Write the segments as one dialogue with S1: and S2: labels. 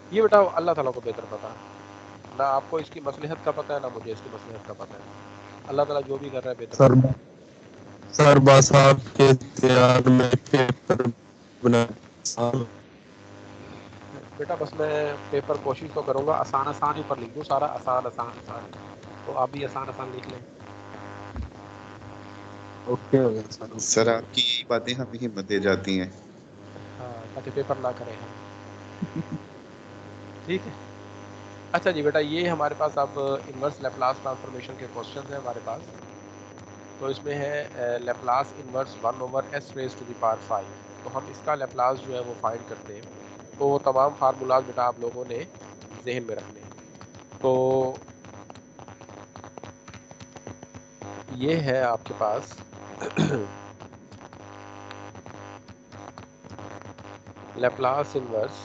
S1: ये बेटा अल्लाह ताला को बेहतर पता है, ना आपको इसकी मसलहत का पता है ना मुझे इसकी मसलहत का पता है। अल्लाह ताला जो भी कर रहा है बेहतर
S2: सर
S1: कर रहा है।
S2: सर बस आपके इख्तियार में पेपर बना
S1: बेटा बस मैं पेपर कोशिश तो करूंगा आसान आसान ही ऊपर लिख दूँ सारा, आसान आसान आसान, तो आप भी आसान आसान लिख लें।
S2: ओके हो गया सर,
S3: सर
S2: ओके हो
S3: आपकी यही बातें हमें हिम्मत दे जाती हैं।
S1: हाँ, ताकि पेपर ना करें हम। ठीक है। अच्छा जी बेटा, ये हमारे पास अब इनवर्स लैप्लास ट्रांसफॉर्मेशन के क्वेश्चन है हमारे पास। तो इसमें है लैप्लास इनवर्स 1/s⁻⁵ तो हम इसका लैप्लास जो है वो फाइंड करते हैं। तो वो तमाम फार्मूलाज बेटा आप लोगों ने जहन में रखने हैं। तो ये है आपके पास लैप्लास इनवर्स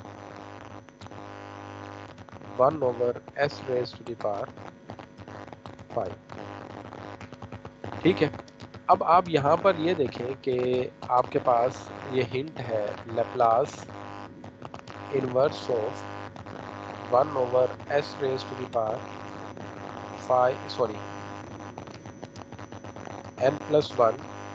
S1: 1/s⁵ ठीक है। अब आप यहाँ पर ये देखें कि आपके पास ये हिंट है Laplace inverse of 1/s⁵ n+1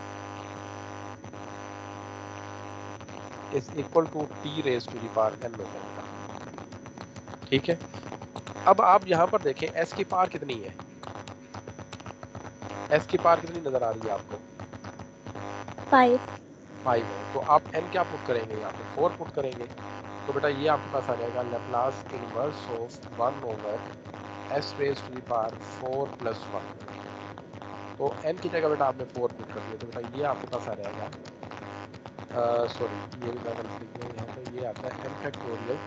S1: is equal to t⁻n/। ठीक है। अब आप यहाँ पर देखें s की पावर कितनी है, s की पावर कितनी नजर आ रही है आपको?
S4: 5।
S1: 5 है। तो आप n क्या पुट करेंगे, यहाँ पे 4 पुट करेंगे। तो बेटा ये आपके पास आ जाएगा लैप्लास इनवर्स ऑफ 1/s⁴ +1। तो n की जगह बेटा आपने 4 पुट कर दिया, तो बेटा ये आपके पास आ जाएगा, सॉरी ये भी मैं गलत लिख दिया यहाँ पे, ये आता है n फैक्टोरियल।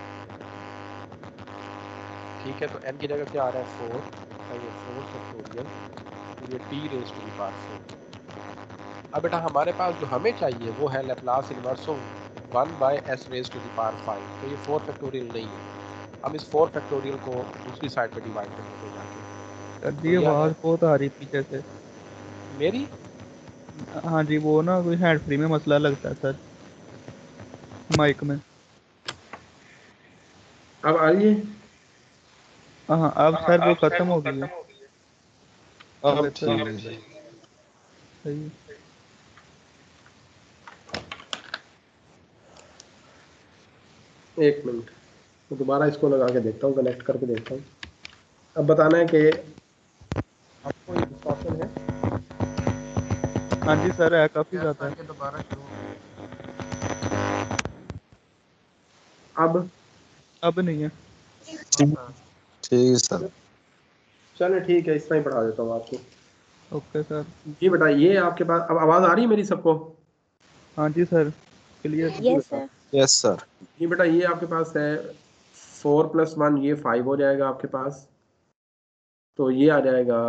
S1: ठीक है। तो n की जगह क्या आ रहा है 4, ये 4 फैक्टोरियल, ये t⁻⁴। अब बेटा हमारे पास जो हमें चाहिए वो है लैप्लास इनवर्स ऑफ 1/s⁵ तो ये 4 फैक्टोरियल नहीं है। हम इस 4 फैक्टोरियल को दूसरी साइड पे डिवाइड करेंगे जाके।
S5: सर
S1: तो
S5: जी
S1: ये आ
S5: आवाज़
S1: जाए
S5: बहुत आ रही पीछे से।
S1: मेरी,
S5: हाँ जी, वो ना कोई हैंड फ्री में मसला लगता है सर, माइक में।
S1: अब आ रही है?
S5: हाँ अब सर वो खत्म हो गई है।
S2: अब
S5: बेहतर।
S2: ठीक है।
S5: सही है।
S1: एक मिनट, मैं दोबारा इसको लगा के देखता हूँ, कनेक्ट करके देखता हूँ। अब बताना है कि आपको ये डिस्टॉर्शन है।
S5: हाँ जी सर, है काफ़ी
S1: प्रेस
S5: ज़्यादा है।
S1: करके दोबारा शुरू अब
S5: अब नहीं है।
S2: ठीक ठीक है सर।
S1: चले ठीक है, इस तरह ही पढ़ा देता हूँ आपको।
S5: Okay sir.
S1: जी बेटा ये आपके पास अब आवाज़ आ रही है मेरी सबको?
S5: हाँ जी सर, क्लियर।
S1: जी
S4: यस
S1: बेटा,
S4: सर।
S2: Yes sir.
S1: जी बेटा ये आपके पास है 4+1, ये 5 हो जाएगा आपके पास। तो ये आ जाएगा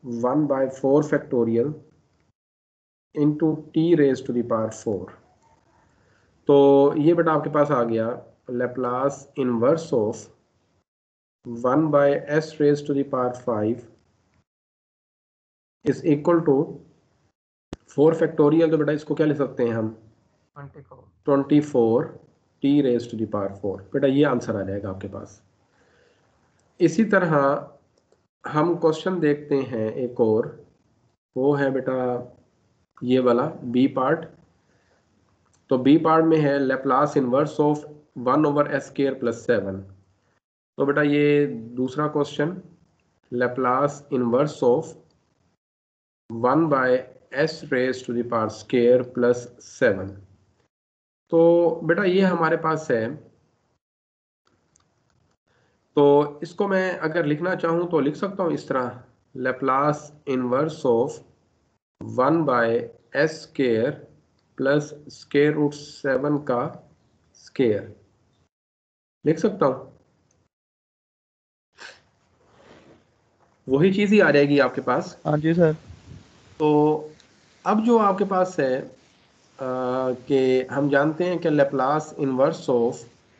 S1: 1/4 इंटू t⁻⁴। तो ये बेटा आपके पास आ गया Laplace inverse of 1/s⁵ is equal to 4 factorial. तो बेटा इसको क्या लिख सकते हैं हम 24 t⁻⁴। बेटा ये आंसर आ जाएगा आपके पास। इसी तरह हम क्वेश्चन देखते हैं एक और, वो है बेटा ये वाला बी पार्ट। तो बी पार्ट में है लैप्लास इनवर्स ऑफ 1/s² + 7। तो बेटा ये दूसरा question Laplace inverse of 1/s⁻² + 7। तो बेटा ये हमारे पास है। तो इसको मैं अगर लिखना चाहूँ तो लिख सकता हूँ इस तरह, लैप्लास इनवर्स ऑफ 1/s² + √7 का स्केयर लिख सकता हूँ। वही चीज़ ही आ जाएगी आपके पास।
S5: हाँ जी सर।
S1: तो अब जो आपके पास है कि हम जानते हैं कि Laplace inverse of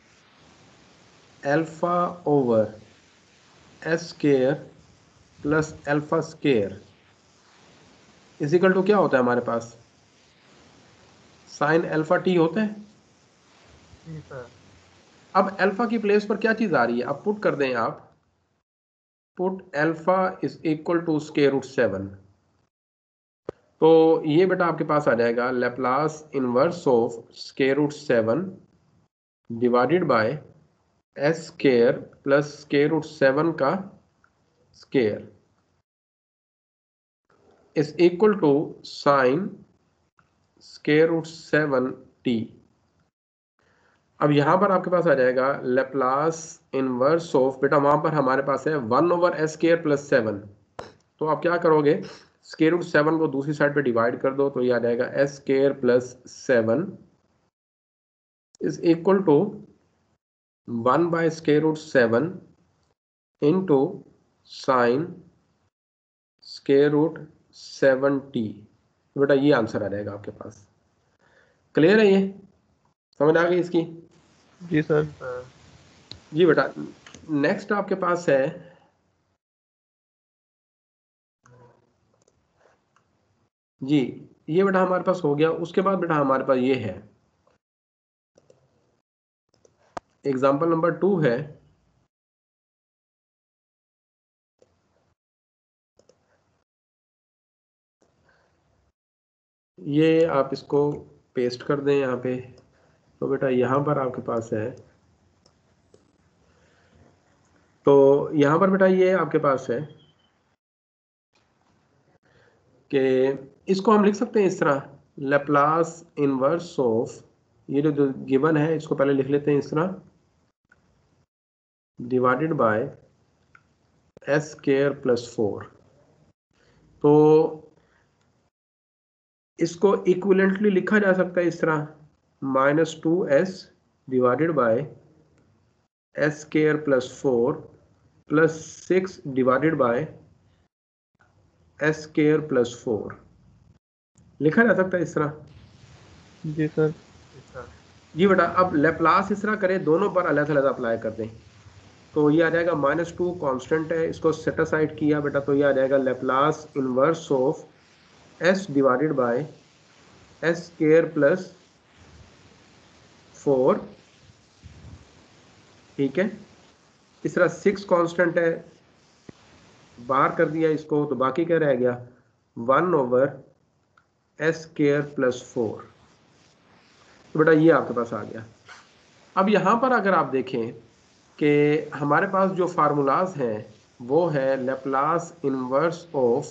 S1: α/s² + α² is equal to क्या होता है हमारे पास, sin αt होता है। अब अल्फा की प्लेस पर क्या चीज आ रही है, अब पुट कर दें आप, put alpha is equal to square root 7। तो ये बेटा आपके पास आ जाएगा Laplace inverse of square root 7 divided by S square plus square root 7 का square is equal to sine square root 7t। अब यहां पर आपके पास आ जाएगा लैप्लास इनवर्स ऑफ, बेटा वहां पर हमारे पास है 1 ओवर एस स्क्वायर प्लस 7। तो आप क्या करोगे, स्क्वायर रूट 7 को दूसरी साइड पे डिवाइड कर दो, तो ये आ जाएगा S square plus 7 is equal to 1 by square root 7 into sine square root 7t। बेटा ये आंसर आ जाएगा आपके पास। क्लियर है, ये समझ आ गई इसकी?
S5: जी सर।
S1: जी बेटा, नेक्स्ट आपके पास है जी, ये बेटा हमारे पास हो गया। उसके बाद बेटा हमारे पास ये है एग्जाम्पल नंबर 2 है, ये आप इसको पेस्ट कर दें यहाँ पे। तो बेटा यहाँ पर आपके पास है, तो यहाँ पर बेटा ये आपके पास है कि इसको हम लिख सकते हैं इस तरह, लैप्लास इनवर्स ऑफ, ये जो गिवन है इसको पहले लिख लेते हैं इस तरह, divided by S square plus 4। तो इसको इक्विवेलेंटली लिखा जा सकता है इस तरह, -2s divided by S square plus 4 plus 6 divided by S square plus 4 लिखा जा सकता है इस तरह।
S5: जी सर।
S1: जी बेटा, अब लैप्लास इस तरह करें, दोनों पर अलग अलग अप्लाई कर दें, तो ये आ जाएगा -2 कांस्टेंट है, इसको सेट असाइड किया बेटा, तो ये आ जाएगा Laplace inverse of s divided by S square plus 4। ठीक है, इस तरह 6 कांस्टेंट है, बाहर कर दिया इसको, तो बाकी क्या रह गया 1 ओवर एस स्क्वायर प्लस 4। तो बेटा ये आपके पास आ गया। अब यहाँ पर अगर आप देखें कि हमारे पास जो फार्मूलाज हैं वो है Laplace inverse of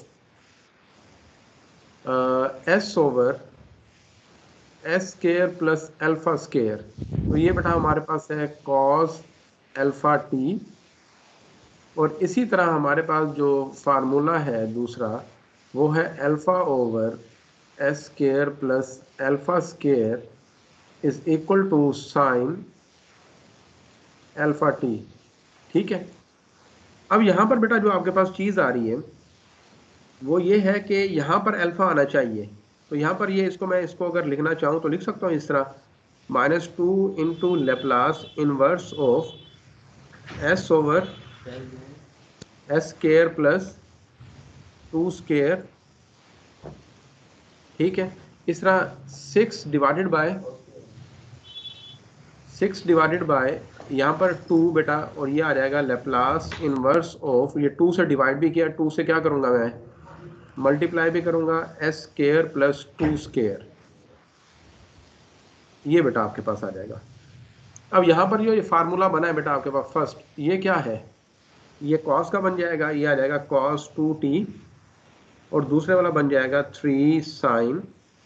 S1: S over S square plus alpha square. तो ये बेटा हमारे पास है कॉस अल्फा टी, और इसी तरह हमारे पास जो फार्मूला है दूसरा वो है alpha over S square plus alpha square is equal to sine alpha T. ठीक है, अब यहाँ पर बेटा जो आपके पास चीज़ आ रही है वो ये है कि यहाँ पर अल्फा आना चाहिए। तो यहाँ पर ये इसको मैं इसको अगर लिखना चाहूँ तो लिख सकता हूँ इस तरह, -2 into Laplace inverse of S over S square plus 2 square. ठीक है, इस तरह 6 डिवाइडेड बाय यहाँ पर 2 बेटा, और ये आ जाएगा लेप्लास इनवर्स ऑफ, ये 2 से डिवाइड भी किया, 2 से क्या करूँगा मैं मल्टीप्लाई भी करूँगा, एस स्क्वायर प्लस 2 स्क्वायर। ये बेटा आपके पास आ जाएगा। अब यहाँ पर जो ये फार्मूला बना है बेटा आपके पास, फर्स्ट ये क्या है, ये कॉस का बन जाएगा, ये आ जाएगा कॉस 2t, और दूसरे वाला बन जाएगा 3 साइन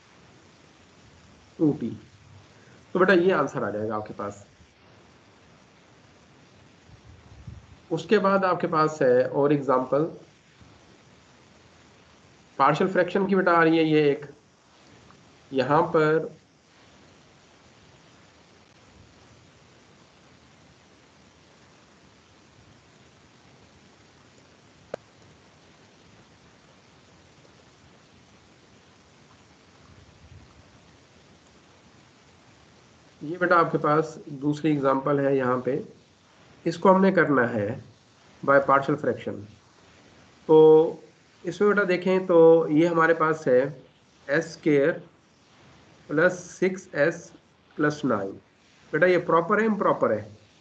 S1: 2t। तो बेटा ये आंसर आ जाएगा आपके पास। उसके बाद आपके पास है और एग्जांपल, पार्शियल फ्रैक्शन की बेटा आ रही है ये एक, यहाँ पर ये बेटा आपके पास दूसरी एग्जांपल है, यहाँ पे इसको हमने करना है बाय पार्शियल फ्रैक्शन। तो इसमें बेटा देखें तो ये हमारे पास है S square plus 6s plus 9। बेटा ये प्रॉपर है इम्प्रॉपर है?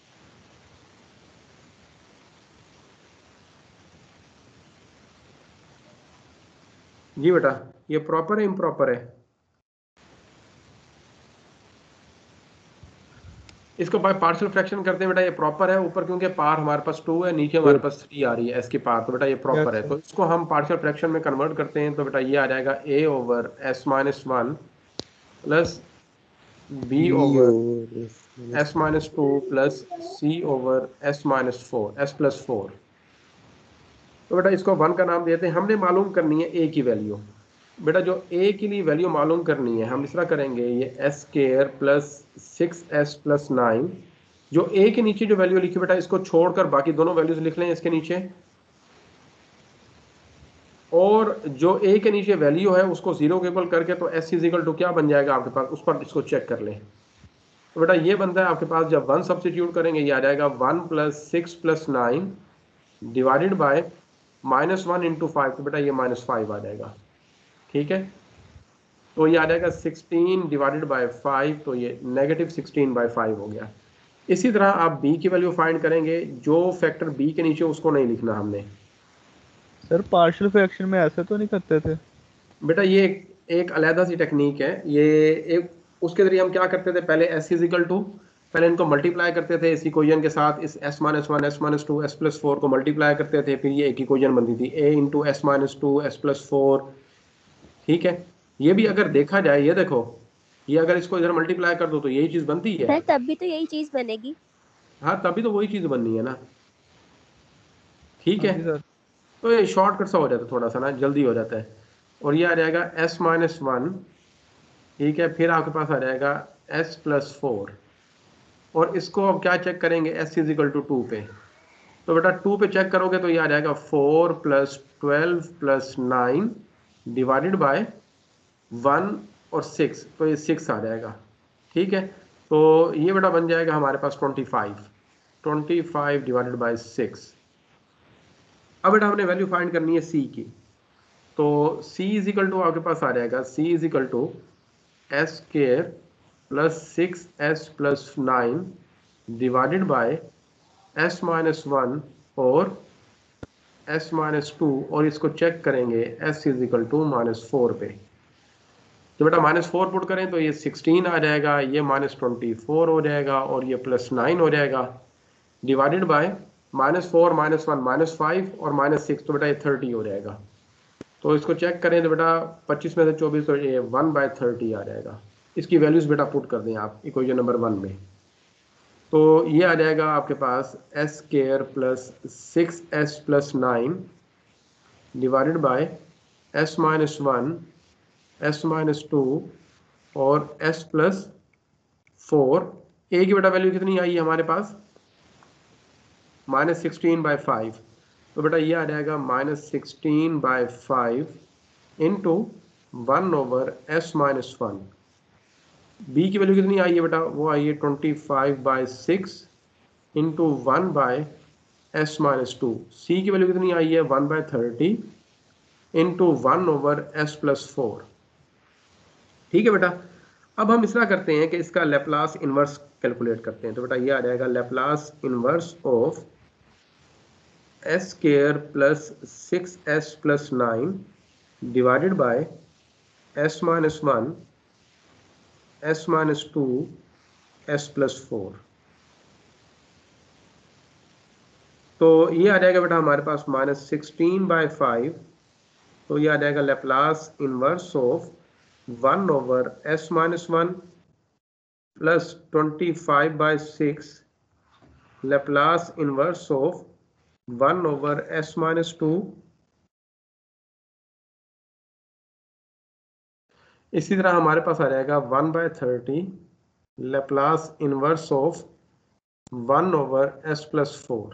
S1: जी बेटा, ये प्रॉपर है इम्प्रॉपर है? इसको बाय पार्शियल फ्रैक्शन करते हैं बेटा, ये प्रॉपर है ऊपर, क्योंकि पार हमारे पास 2 है, नीचे हमारे पास 3 आ रही है एस की पार, तो बेटा ये प्रॉपर है।
S5: यस
S1: तो इसको हम पार्शियल फ्रैक्शन में कन्वर्ट करते हैं, तो बेटा ये आ जाएगा a over s minus 1 plus b over s minus 2 plus c over s minus 4 s plus 4। तो बेटा इसको 1 का नाम देते हैं। हमने मालूम करनी है a की वैल्यू। बेटा जो a के लिए वैल्यू मालूम करनी है, हम इस तरह करेंगे, ये s square plus 6s plus 9, जो a के नीचे जो वैल्यू लिखी बेटा, इसको छोड़कर बाकी दोनों वैल्यूज लिख लें इसके नीचे, और जो a के नीचे वैल्यू है उसको 0 के इक्वल करके, तो s इजिकल टू क्या बन जाएगा आपके पास, उस पर इसको चेक कर लें। तो बेटा ये बनता है आपके पास, जब 1 सब्स्टिट्यूट करेंगे ये आ जाएगा 1 plus 6 plus 9 divided by -1 into 5, तो बेटा ये -5 आ जाएगा। ठीक है, तो ये आ जाएगा 16 डिवाइडेड बाय 5, तो ये -16/5 हो गया। इसी तरह आप b की वैल्यू फाइंड करेंगे, जो फैक्टर b के नीचे उसको नहीं लिखना हमने।
S5: सर, पार्शियल फ्रैक्शन में ऐसे तो नहीं करते थे?
S1: बेटा ये एक अलहदा सी टेक्निक है, ये एक उसके जरिए हम क्या करते थे, पहले s इजिकल टू, पहले इनको मल्टीप्लाई करते थे इस इक्वेशन के साथ, इस s minus 1 s minus 2 s plus 4 को मल्टीप्लाई करते थे, फिर ये एक इक्वेशन बनती थी a into s minus 2 s plus 4। ठीक है, ये भी अगर देखा जाए, ये देखो, ये अगर इसको इधर मल्टीप्लाई कर दो तो यही चीज बनती है।
S4: सर तब भी तो यही चीज बनेगी।
S1: हाँ, तभी तो वही चीज बननी है ना। ठीक
S5: हाँ
S1: है,
S5: जी सर।
S1: तो ये शॉर्टकट सा हो जाता है, थोड़ा सा ना जल्दी हो जाता है। और ये आ जाएगा s माइनस 1, ठीक है, फिर आपके पास आ जाएगा s प्लस 4, और इसको अब क्या चेक करेंगे, s इजिकल टू 2 पे। तो बेटा 2 पे चेक करोगे तो ये आ जाएगा 4 प्लस 12 प्लस 9 डिवाइडेड बाय 1 और 6, तो ये 6 आ जाएगा। ठीक है, तो ये बेटा बन जाएगा हमारे पास 25 डिवाइडेड बाय 6। अब बेटा हमने वैल्यू फाइंड करनी है c की, तो c इजिकल टू आपके पास आ जाएगा, c is equal to s square plus 6s plus 9 divided by s minus 1 और s माइनस 2, और इसको चेक करेंगे s इजिकल टू -4 पे। तो बेटा -4 पुट करें तो ये 16 आ जाएगा, ये -24 हो जाएगा, और ये +9 हो जाएगा, डिवाइडेड बाय -4 -1 -5 और -6, तो बेटा ये 30 हो जाएगा। तो इसको चेक करें तो बेटा 25 में से 24, तो ये 1/30 आ जाएगा। इसकी वैल्यूज बेटा पुट कर दें आप इक्वेशन नंबर 1 में, तो ये आ जाएगा आपके पास s square plus 6s plus 9 divided by s minus 1 s minus 2 और s प्लस 4। a की बेटा वैल्यू कितनी आई है हमारे पास, -16/5, तो बेटा ये आ जाएगा -16/5 into 1 over s minus 1। b की वैल्यू कितनी आई है बेटा, वो आई है 25/6 इंटू 1/s माइनस 2। c की वैल्यू कितनी आई है 1/30 इंटू 1 ओवर s प्लस 4। ठीक है बेटा, अब हम इस तरह करते हैं कि इसका लेप्लास इनवर्स कैलकुलेट करते हैं। तो बेटा ये आ जाएगा Laplace inverse of s square plus 6s plus 9 divided by s minus 1 s minus 2 s plus 4। तो ये आ जाएगा बेटा हमारे पास -16/5, तो ये आ जाएगा Laplace inverse of 1 over s minus 1 plus 25/6 Laplace inverse of 1 over s minus 2। इसी तरह हमारे पास आ जाएगा 1/30 Laplace inverse of 1 over s plus 4।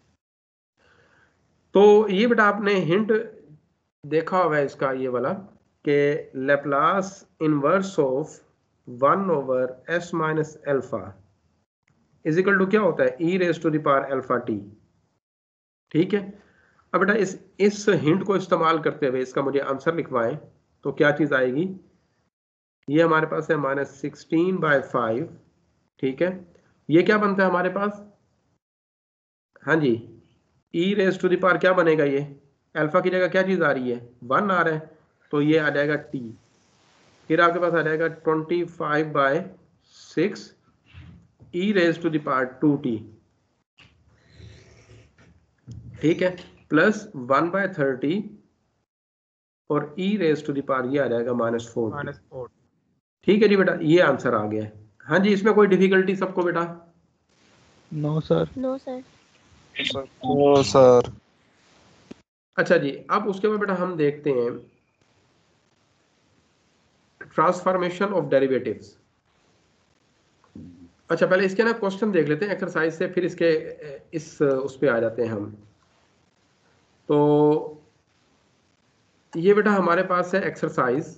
S1: तो ये बेटा आपने हिंट देखा हुआ है इसका, ये वाला, कि Laplace inverse of 1 over s minus alpha is equal to क्या होता है, e raise to the power alpha t। ठीक है, अब बेटा इस हिंट को इस्तेमाल करते हुए इसका मुझे आंसर लिखवाएं, तो क्या चीज आएगी, ये हमारे पास है -16/5। ठीक है, ये क्या बनता है हमारे पास, हाँ जी, e raise to the power क्या बनेगा, ये अल्फा की जगह क्या चीज आ रही है, 1 आ रहा है, तो ये आ जाएगा t। फिर आपके पास आ जाएगा 25/6 e raise to the power 2t, ठीक है, प्लस 1/30 और e raise to the power ये आ जाएगा -4t।
S5: -4।
S1: ठीक है जी बेटा, ये आंसर आ गया है। हाँ जी, इसमें कोई डिफिकल्टी सबको बेटा?
S5: No sir.
S4: No sir.
S2: Oh sir.
S1: अच्छा जी, अब उसके बाद बेटा हम देखते हैं ट्रांसफॉर्मेशन ऑफ डेरिवेटिव्स। अच्छा, पहले इसके ना क्वेश्चन देख लेते हैं एक्सरसाइज से, फिर इसके इस उस पे आ जाते हैं हम। तो ये बेटा हमारे पास है एक्सरसाइज,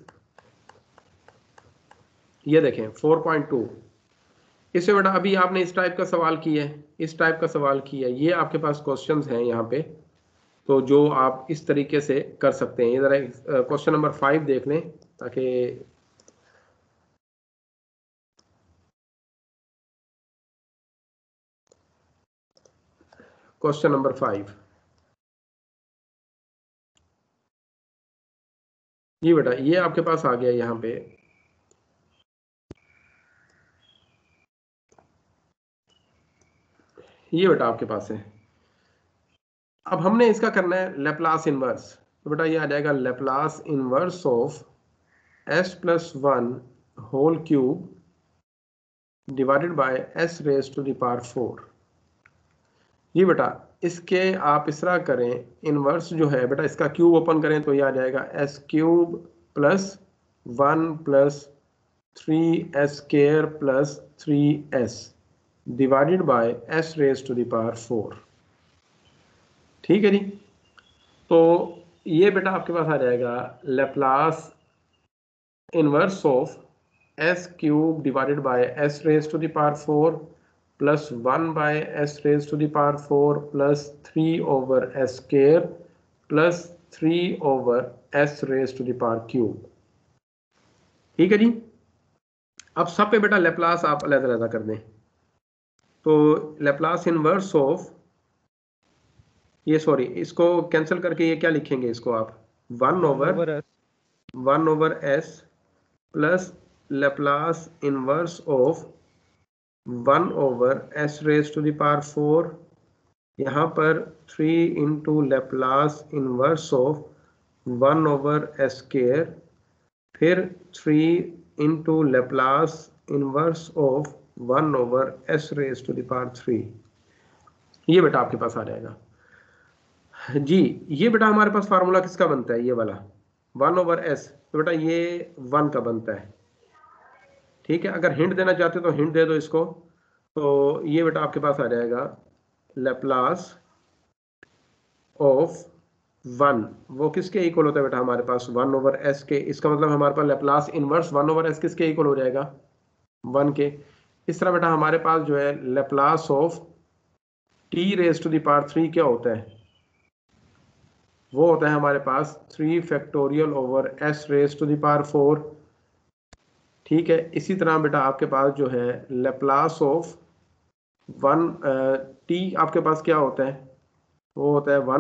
S1: ये देखें 4.2। इसमें बेटा अभी आपने इस टाइप का सवाल किया है, इस टाइप का सवाल किया है, ये आपके पास क्वेश्चंस हैं यहाँ पे, तो जो आप इस तरीके से कर सकते हैं। ये जरा क्वेश्चन नंबर 5 देख लें ताकि क्वेश्चन नंबर 5, ये बेटा ये आपके पास आ गया यहाँ पे। ये बेटा आपके पास है। अब हमने इसका करना है लैप्लास इनवर्स। तो बेटा ये आ जाएगा Laplace inverse of s+1 whole cube divided by s raise to the power 4। ये बेटा इसके आप इस तरह करें, इनवर्स जो है बेटा इसका क्यूब ओपन करें तो ये आ जाएगा s³ + 1 + 3s² + 3s divided by s raise to the power 4। ठीक है जी, तो ये बेटा आपके पास आ जाएगा Laplace inverse of s³ divided by s raise to the power 4 plus 1/s raise to the power 4 plus 3/s² plus 3/s raise to the power cube. ठीक है जी, अब सब पे बेटा लैप्लास आप अलग-अलग कर दें। तो लैप्लास इनवर्स ऑफ, ये सॉरी इसको कैंसिल करके ये क्या लिखेंगे, इसको आप 1/s plus Laplace inverse of 1/s raise to the power 4, यहाँ पर 3 into Laplace inverse of 1/s², फिर 3 into Laplace inverse of 1/s raise to the power 3। ये बेटा आपके पास आ जाएगा जी। ये बेटा हमारे पास फार्मूला किसका बनता है, ये वाला 1/s, तो बेटा ये 1 का बनता है। ठीक है, अगर हिंट देना चाहते हो तो हिंट दे दो इसको। तो ये बेटा आपके पास आ जाएगा लैप्लास ऑफ 1, वो किसके इक्वल होता है बेटा हमारे पास 1/s के। इसका मतलब हमारे पास लैप्लास इनवर्स 1/s किसके इक्वल हो जाएगा, 1 के। इस तरह बेटा हमारे पास जो है Laplace of t raise to the power 3 क्या होता है, वो होता है हमारे पास 3 factorial over s raise to the power 4। ठीक है, इसी तरह बेटा आपके पास जो है लैप्लास ऑफ 1 t आपके पास क्या होता है, वो होता है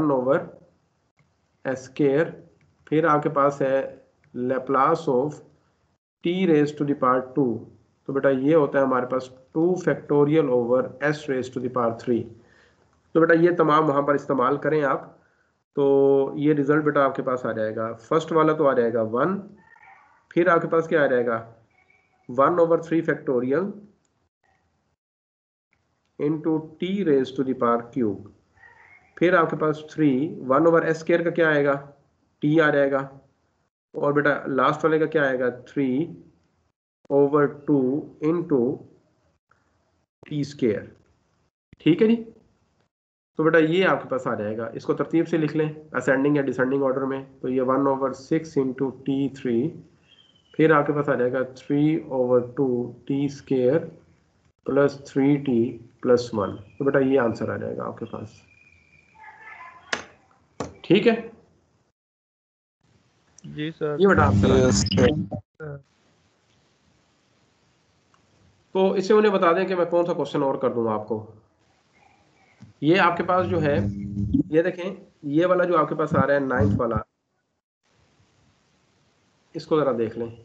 S1: 1/s²। फिर आपके पास है Laplace of t raise to the power 2, तो बेटा ये होता है हमारे पास 2 factorial over s raise to the power 3। तो बेटा ये तमाम वहाँ पर इस्तेमाल करें आप, तो ये रिजल्ट बेटा आपके पास आ जाएगा। फर्स्ट वाला तो आ जाएगा 1, फिर आपके पास क्या आ जाएगा 1/3 factorial into t raise to the power cube, फिर आपके पास 3 1/s² का क्या आएगा, t आ जाएगा, और बेटा लास्ट वाले का क्या आएगा 3/2 इंटू t²। ठीक है जी, तो बेटा ये आपके पास आ जाएगा। इसको तरतीब से लिख लें असेंडिंग या डिसेंडिंग ऑर्डर में। तो ये 1/6 इंटू t3, फिर आपके पास आ जाएगा 3/2 t² प्लस 3t प्लस 1। तो बेटा ये आंसर आ जाएगा आपके पास। ठीक है
S5: जी सर।
S1: ये बेटा आंसर आ
S2: यस
S1: जाएगा।
S2: सर।
S1: तो इससे उन्हें बता दें कि मैं कौन सा क्वेश्चन और कर दूंगा आपको। ये आपके पास जो है, ये देखें ये वाला जो आपके पास आ रहा है 9th वाला, इसको ज़रा देख लें।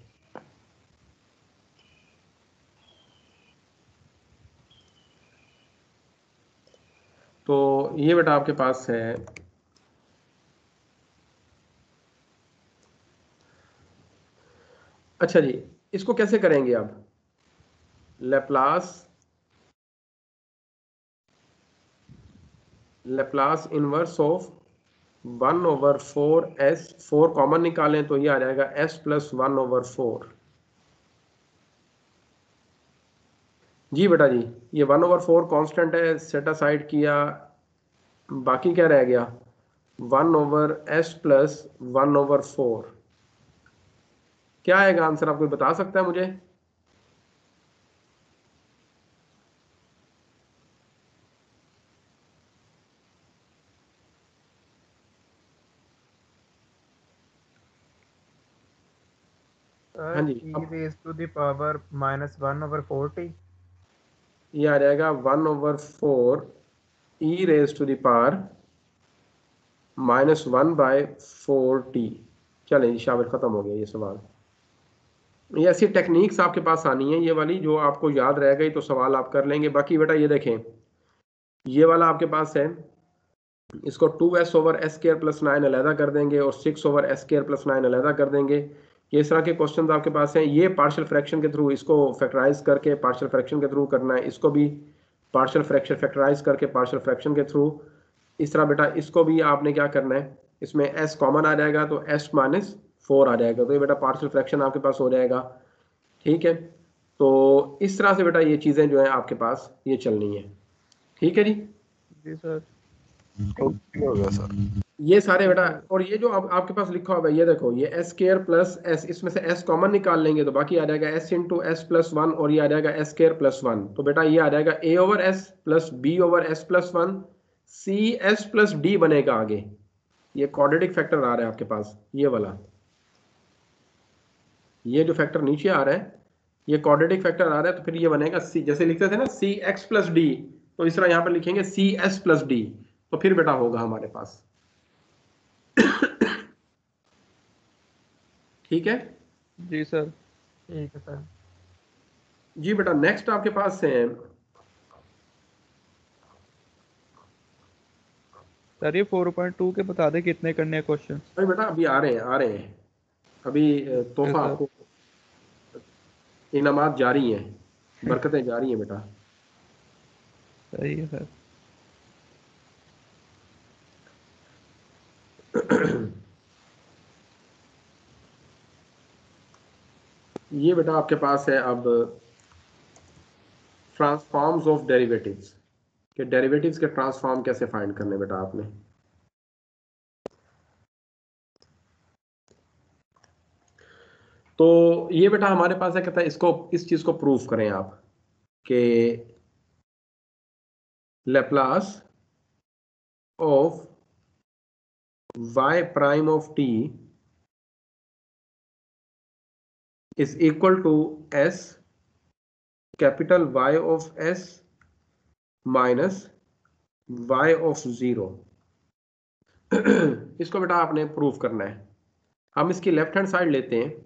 S1: तो ये बेटा आपके पास है अच्छा जी, इसको कैसे करेंगे अब? Laplace inverse of 1/4s, 4 common निकालें तो ये आ जाएगा s + 1/4। जी बेटा जी, ये 1/4 कांस्टेंट है, सेट असाइड किया, बाकी क्या रह गया 1/s + 1/4। क्या आएगा आंसर, आपको बता सकता है मुझे? हाँ जी,
S6: e raised to the power -1/4t।
S1: ये आ जाएगा 1/4 e raised to the power -1/4t। चलें जी, शाबाश, खत्म हो गया ये सवाल। ये ऐसी टेक्निक्स आपके पास आनी है ये वाली, जो आपको याद रह गई तो सवाल आप कर लेंगे। बाकी बेटा ये देखें, ये वाला आपके पास है, इसको 2s/s² + 9 अलहदा कर देंगे और 6/s² + 9 अलहदा कर देंगे। ये इस तरह के क्वेश्चन आपके पास हैं। ये पार्शियल फ्रैक्शन के थ्रू, इसको फैक्टराइज करके पार्शियल फ्रैक्शन के थ्रू करना है, इसको भी पार्शियल फ्रैक्शन फैक्टराइज करके पार्शियल फ्रैक्शन के थ्रू। इस तरह बेटा इसको भी आपने क्या करना है, इसमें s कॉमन आ जाएगा तो s - 4 आ जाएगा, तो ये बेटा पार्शियल फ्रैक्शन आपके पास हो जाएगा। ठीक है, तो इस तरह से बेटा ये चीज़ें जो है आपके पास ये चलनी है। ठीक है जी,
S5: जी सर।
S2: ओके हो गया सर।
S1: ये सारे बेटा, और ये जो अब आपके पास लिखा हुआ है ये देखो, ये s² + s, इसमें से s कॉमन निकाल लेंगे तो बाकी आ जाएगा s × s + 1 और ये आ जाएगा s² + 1। तो बेटा ये आ जाएगा a/s + b/s + 1 cs + d बनेगा आगे। ये क्वाड्रेटिक फैक्टर आ रहा है आपके पास, ये वाला, ये जो फैक्टर नीचे आ रहा है ये क्वाड्रेटिक फैक्टर आ रहा है। तो फिर ये बनेगा c, जैसे लिखते थे ना cx + d, तो इस तरह यहाँ पर लिखेंगे cs + d, तो फिर बेटा होगा हमारे पास। ठीक है
S5: जी सर।
S6: ठीक है सर।
S1: जी बेटा, नेक्स्ट आपके पास है
S5: सर ये 4.2 के बता दे कितने करने हैं क्वेश्चन।
S1: अरे बेटा अभी आ रहे हैं अभी, तोहफा
S5: सर
S1: आपको, इनामात जारी हैं, बरकतें जारी हैं बेटा।
S5: सही है सर।
S1: ये बेटा आपके पास है अब ट्रांसफॉर्म्स ऑफ डेरिवेटिव्स, के डेरिवेटिव्स के ट्रांसफॉर्म कैसे फाइंड करने बेटा आपने। तो ये बेटा हमारे पास है, कहता है इसको, इस चीज को प्रूफ करें आप कि Laplace of y'(t) is equal to s capital Y of s minus y of 0। इसको बेटा आपने प्रूफ करना है। हम इसकी लेफ्ट हैंड साइड लेते हैं,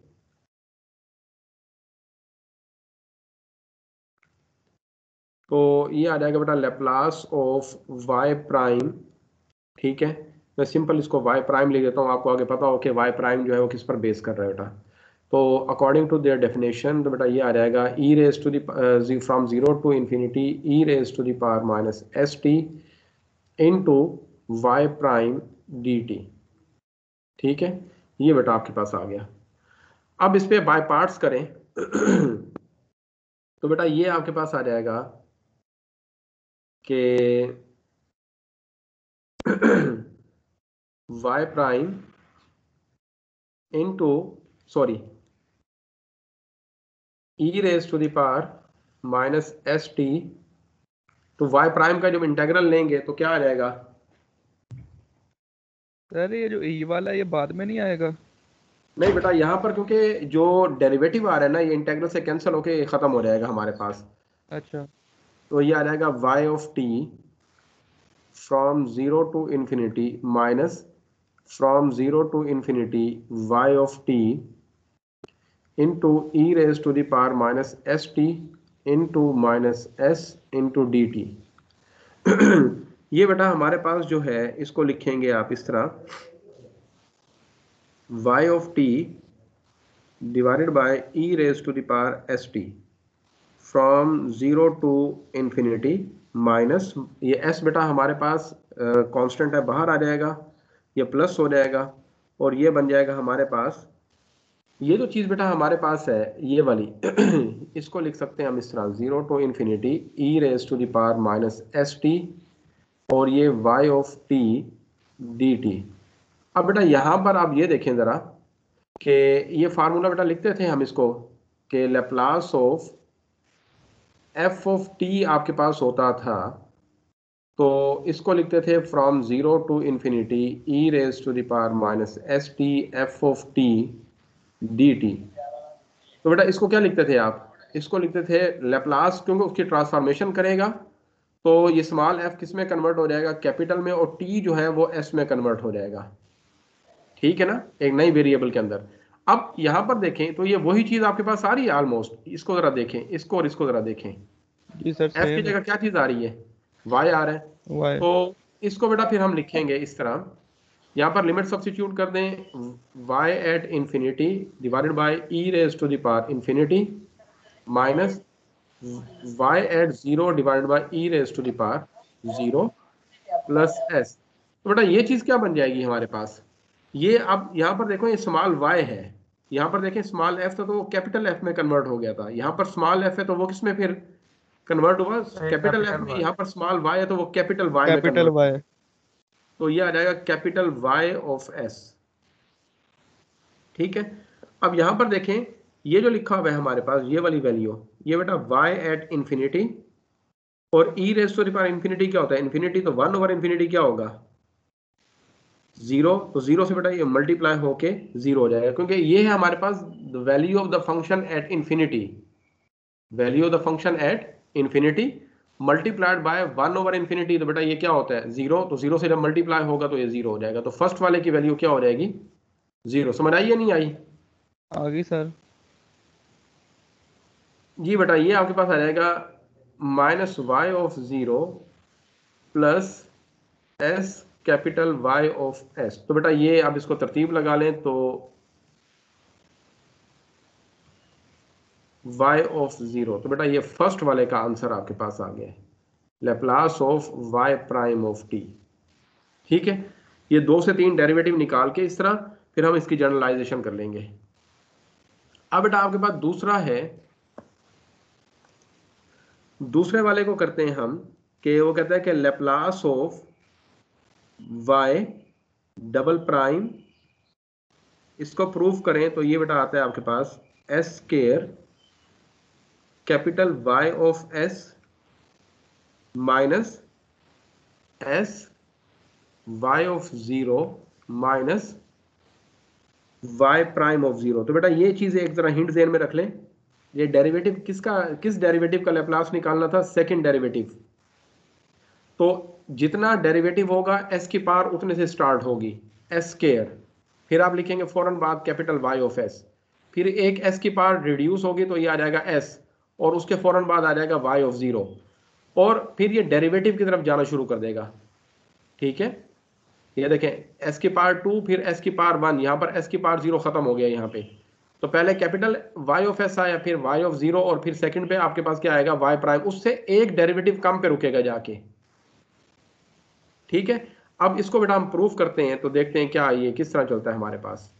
S1: तो ये आ जाएगा बेटा लेप्लास ऑफ y'। ठीक है, मैं सिंपल इसको y' लिख देता हूँ, आपको आगे पता हो कि y' जो है वो किस पर बेस कर रहा है बेटा। तो अकॉर्डिंग टू देयर डेफिनेशन, तो बेटा ये आ जाएगा e raised to the from 0 to infinity e raised to the power -st into y' dt। ठीक है, ये बेटा आपके पास आ गया। अब इस पे बाय पार्ट्स करें तो बेटा ये आपके पास आ जाएगा कि y' इंटू, sorry, e raised to the power -st, तो y' का जब इंटेग्रल लेंगे तो क्या आ जाएगा।
S5: सर ये जो ई वाला ये बाद में नहीं आएगा।
S1: नहीं बेटा, यहाँ पर क्योंकि जो डेरिवेटिव आ रहा है ना, ये इंटेग्रल से कैंसिल होके खत्म हो जाएगा हमारे पास।
S5: अच्छा।
S1: तो ये आ जाएगा y(t) from 0 to infinity minus from 0 to infinity y(t) इंटू ई raise to the power minus S T into minus S into D T. ये बेटा हमारे पास जो है इसको लिखेंगे आप इस तरह, y of t divided by E raise to the power S T from 0 to infinity minus, ये s बेटा हमारे पास कांस्टेंट है, बाहर आ जाएगा, ये प्लस हो जाएगा और ये बन जाएगा हमारे पास, ये जो चीज़ बेटा हमारे पास है ये वाली इसको लिख सकते हैं हम इस तरह 0 to infinity E raise to the power minus S T और ये y of t D T. अब बेटा यहाँ पर आप ये देखें ज़रा कि ये फार्मूला बेटा लिखते थे हम इसको कि Laplace of f of t आपके पास होता था, तो इसको लिखते थे from 0 to infinity E raise to the power minus S T F of t D T. तो बेटा इसको क्या लिखते थे आप, इसको लिखते थे लैप्लास, क्योंकि उसकी ट्रांसफॉर्मेशन करेगा तो ये स्मॉल f किस में कन्वर्ट हो जाएगा, कैपिटल में, और t जो है वो s में कन्वर्ट हो जाएगा, ठीक है ना, एक नई वेरिएबल के अंदर। अब यहाँ पर देखें तो ये वही चीज आपके पास आ रही है ऑलमोस्ट, इसको जरा देखें, इसको और इसको जरा देखें,
S5: जी सर
S1: f की जगह क्या चीज आ रही है, y आ रहा है।
S5: y
S1: तो इसको बेटा फिर हम लिखेंगे इस तरह, यहाँ पर लिमिट सब्स्टिट्यूट कर दें, y at infinity divided by E raise to the power infinity minus y at 0 divided by E raise to the power 0 plus s। तो बेटा ये चीज क्या बन जाएगी हमारे पास, ये अब यहाँ पर देखो ये स्मॉल y है, यहाँ पर देखें स्मॉल f था तो वो कैपिटल f में कन्वर्ट हो गया था, यहाँ पर स्मॉल f है तो वो किस में फिर कन्वर्ट हुआ, कैपिटल f में। यहाँ पर स्मॉल y है तो वो कैपिटल y में
S5: कैपिटल
S1: कन्वर्ट,
S5: y,
S1: तो ये आ जाएगा कैपिटल Y ऑफ s, ठीक है। अब यहाँ पर देखें ये जो लिखा हुआ है हमारे पास ये वाली वैल्यू, ये बेटा y एट इंफिनिटी और e raise to the power infinity क्या होता है, इंफिनिटी तो 1 ओवर इंफिनिटी क्या होगा 0, तो 0 से बेटा ये मल्टीप्लाई होके 0 हो जाएगा, क्योंकि ये है हमारे पास the value of the function at infinity, value of the function at infinity multiplied by 1 over infinity, तो बेटा ये क्या होता है 0, तो 0 से जब मल्टीप्लाई होगा तो ये 0 हो जाएगा, तो फर्स्ट वाले की वैल्यू क्या हो जाएगी 0। समझ आई या नहीं आई?
S5: आ गई सर।
S1: जी बेटा ये आपके पास आ जाएगा minus Y of 0 plus S capital Y of S। तो बेटा ये आप इसको तरतीब लगा लें तो y ऑफ 0, तो बेटा ये फर्स्ट वाले का आंसर आपके पास आ गया है, Laplace of y prime of t, ठीक है। ये 2 से 3 डेरिवेटिव निकाल के इस तरह फिर हम इसकी जनरलाइजेशन कर लेंगे। अब बेटा आपके पास दूसरा है, दूसरे वाले को करते हैं हम कि वो कहता है कि Laplace of y double prime, इसको प्रूव करें तो ये बेटा आता है आपके पास s square capital Y of s minus s y of 0 minus y prime of 0। तो बेटा ये चीज़ एक जरा हिंट ज़हन में रख लें, ये डेरिवेटिव किस डेरिवेटिव का लैप्लास निकालना था, सेकंड डेरिवेटिव। तो जितना डेरिवेटिव होगा s की पावर उतने से स्टार्ट होगी, s स्क्वायर, फिर आप लिखेंगे फौरन बाद कैपिटल Y ऑफ s, फिर एक s की पावर रिड्यूस होगी तो ये आ जाएगा s, और उसके फौरन बाद आ जाएगा y ऑफ 0, और फिर ये डेरिवेटिव की तरफ जाना शुरू कर देगा, ठीक है। ये देखें s की पावर 2 फिर s की पावर 1, यहाँ पर s की पावर 0 खत्म हो गया यहाँ पे, तो पहले कैपिटल y ऑफ s आया, फिर y ऑफ 0, और फिर सेकंड पे आपके पास क्या आएगा y प्राइम, उससे एक डेरिवेटिव कम पे रुकेगा जाके, ठीक है। अब इसको बेटा हम प्रूफ करते हैं तो देखते हैं क्या ये किस तरह चलता है हमारे पास।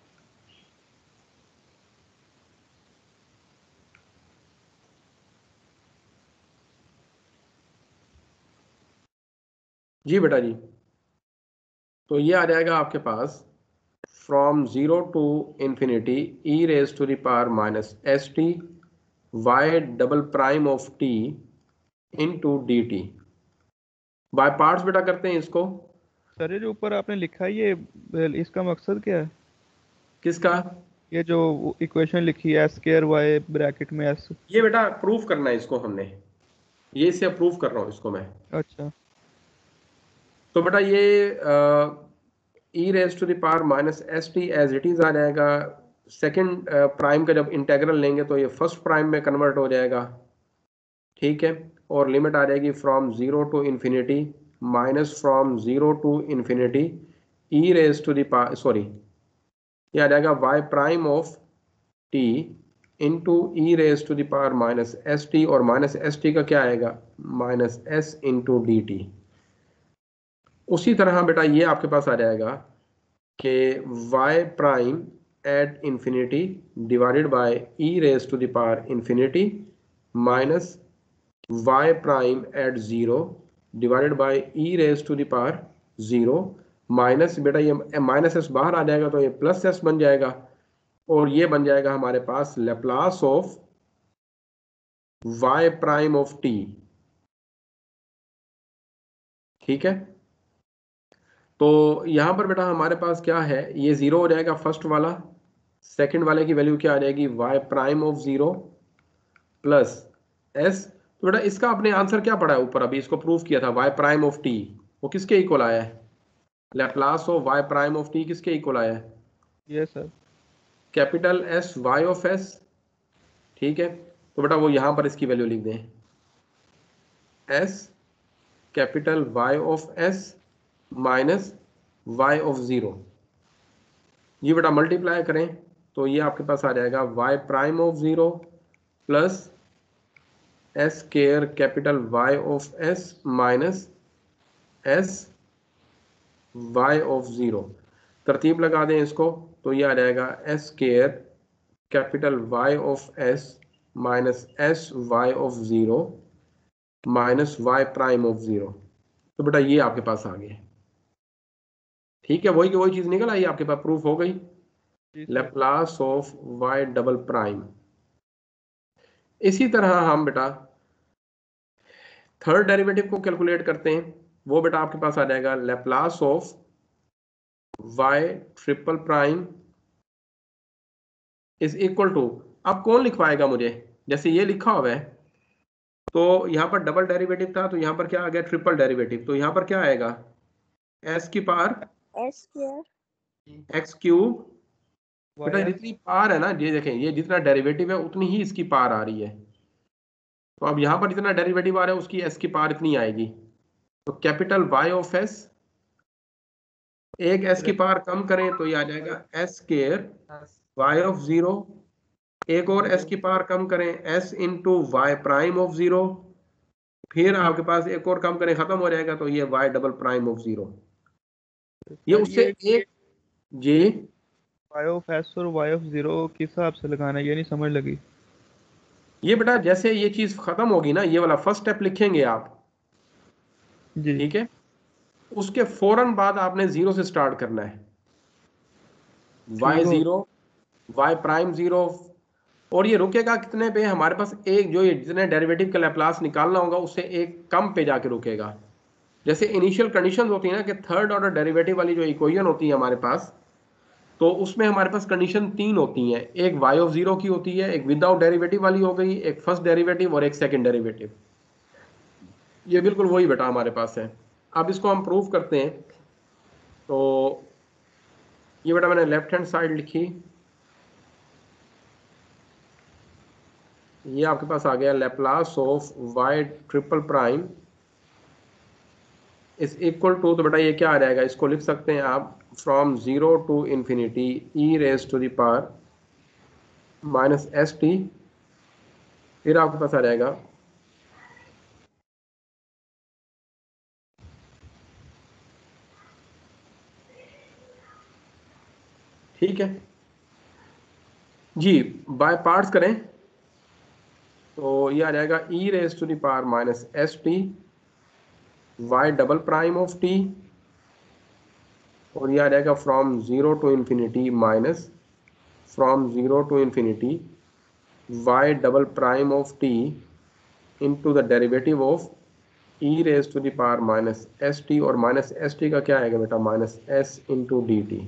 S1: जी बेटा जी, तो ये आ जाएगा आपके पास from 0 to infinity E raise to the power minus S t y double prime of t into d t. By parts बेटा करते हैं इसको।
S5: सर ये जो ऊपर आपने लिखा है ये इसका मकसद क्या है?
S1: किसका?
S5: ये जो इक्वेशन लिखी है स्क्वायर वाई ब्रैकेट में s।
S1: ये बेटा प्रूफ करना है इसको हमने, ये इसे प्रूफ कर रहा हूँ इसको मैं।
S5: अच्छा,
S1: तो बेटा ये e raise to the power minus S t as it is आ जाएगा सेकंड प्राइम का जब इंटेग्रल लेंगे तो ये फर्स्ट प्राइम में कन्वर्ट हो जाएगा, ठीक है। और लिमिट आ जाएगी from 0 to infinity minus from 0 to infinity e raise to the power, sorry ये आ जाएगा y prime of t into E raise to the power minus S T, और माइनस एस टी का क्या आएगा, minus S into D t. उसी तरह बेटा ये आपके पास आ जाएगा कि y prime at infinity divided by E raise to the power infinity minus y prime at 0 divided by E raise to the power 0 minus, बेटा ये माइनस एस बाहर आ जाएगा तो ये प्लस एस बन जाएगा, और ये बन जाएगा हमारे पास Laplace of y prime of t, ठीक है। तो यहां पर बेटा हमारे पास क्या है, ये 0 हो जाएगा फर्स्ट वाला, सेकंड वाले की वैल्यू क्या आ जाएगी y prime of 0 plus s। तो बेटा इसका आपने आंसर क्या पढ़ा है ऊपर, अभी इसको प्रूफ किया था, y प्राइम ऑफ t वो किसके इक्वल आया है, Laplace of y prime of t किसके इक्वल आया है,
S5: ये sir
S1: capital S y of s, ठीक है। तो बेटा वो यहां पर इसकी वैल्यू लिख दें, s capital y of s minus y of 0, ये बेटा मल्टीप्लाई करें तो ये आपके पास आ जाएगा y prime of 0 plus s square capital y of s minus s y of 0। तरतीब लगा दें इसको तो ये आ जाएगा s square capital y of s minus s y of 0 minus y prime of 0। तो बेटा ये आपके पास आ गया, ठीक है, वही की वही चीज निकल आई आपके पास, प्रूफ हो गई, Laplace of y double prime. इसी तरह हम बेटा थर्ड डेरिवेटिव को कैलकुलेट करते हैं, वो बेटा आपके पास आ जाएगा Laplace of y triple prime is equal to, अब कौन लिखवाएगा मुझे, जैसे ये लिखा हुआ है तो यहाँ पर डबल डेरिवेटिव था तो यहाँ पर क्या आ गया ट्रिपल डेरिवेटिव, तो यहाँ पर क्या आएगा s की power
S4: S square
S1: x cube, बेटा जितनी पावर है ना, ये देखें ये जितना डेरिवेटिव है उतनी ही इसकी पावर आ रही है, तो अब यहाँ पर जितना डेरिवेटिव आ रहा है उसकी s की पावर इतनी आएगी, तो कैपिटल y ऑफ s, एक s की पावर कम करें तो ये आ जाएगा s स्क्वायर y ऑफ 0, एक और s की पावर कम करें s into y prime of 0, फिर आपके पास एक और कम करें खत्म हो जाएगा तो ये y डबल प्राइम ऑफ 0, ये उससे एक जी
S5: y ऑफ s और y ऑफ 0 किस हिसाब से लगाना है, ये नहीं समझ लगी।
S1: ये बेटा जैसे ये चीज खत्म होगी ना, ये वाला फर्स्ट स्टेप लिखेंगे आप
S5: जी
S1: ठीक है, उसके फौरन बाद आपने 0 से स्टार्ट करना है, y 0 y प्राइम 0, और ये रुकेगा कितने पे, हमारे पास एक जो ये जितने डेरिवेटिव का लैप्लास निकालना होगा उससे एक कम पे जाके रुकेगा। जैसे इनिशियल कंडीशंस होती है ना कि थर्ड ऑर्डर डेरिवेटिव वाली जो इक्वेशन होती है हमारे पास, तो उसमें हमारे पास कंडीशन 3 होती हैं, एक y ऑफ 0 की होती है, एक विदाउट डेरिवेटिव वाली हो गई, एक फर्स्ट डेरिवेटिव और एक सेकंड डेरिवेटिव। ये बिल्कुल वही बेटा हमारे पास है। अब इसको हम प्रूव करते हैं, तो ये बेटा मैंने लेफ्ट हैंड साइड लिखी, ये आपके पास आ गया Laplace of y triple prime is equal to, तो बेटा ये क्या आ जाएगा, इसको लिख सकते हैं आप from 0 to infinity E raise to the power minus S t, फिर आपके पास आ जाएगा ठीक है जी, बाय पार्ट्स करें तो ये आ जाएगा e raise to the power minus S t y double prime of t, और ये आ जाएगा from 0 to infinity minus from 0 to infinity y double prime of t into the derivative of e raise to the power minus S T, और minus S t का क्या आएगा बेटा minus S into D T.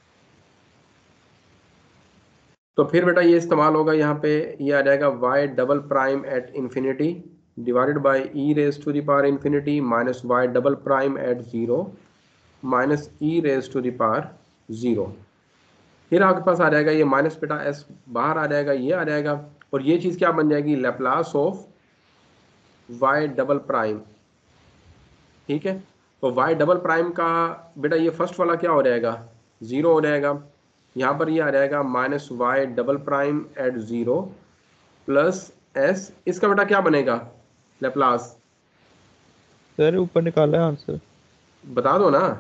S1: तो फिर बेटा ये इस्तेमाल होगा यहाँ पे, ये आ जाएगा y double prime at infinity divided by E raise to the power infinity minus y double prime at 0 minus e raise to the power 0। फिर आपके पास आ जाएगा ये माइनस बेटा एस बाहर आ जाएगा, ये आ जाएगा, और ये चीज़ क्या बन जाएगी, Laplace of y double prime. ठीक है, तो वाई डबल प्राइम का बेटा ये फर्स्ट वाला क्या हो जाएगा, ज़ीरो हो जाएगा। यहाँ पर ये आ जाएगा minus y double prime at zero plus s, इसका बेटा क्या बनेगा लैप्लास,
S5: सर ऊपर निकाला है आंसर।
S1: बता दो ना,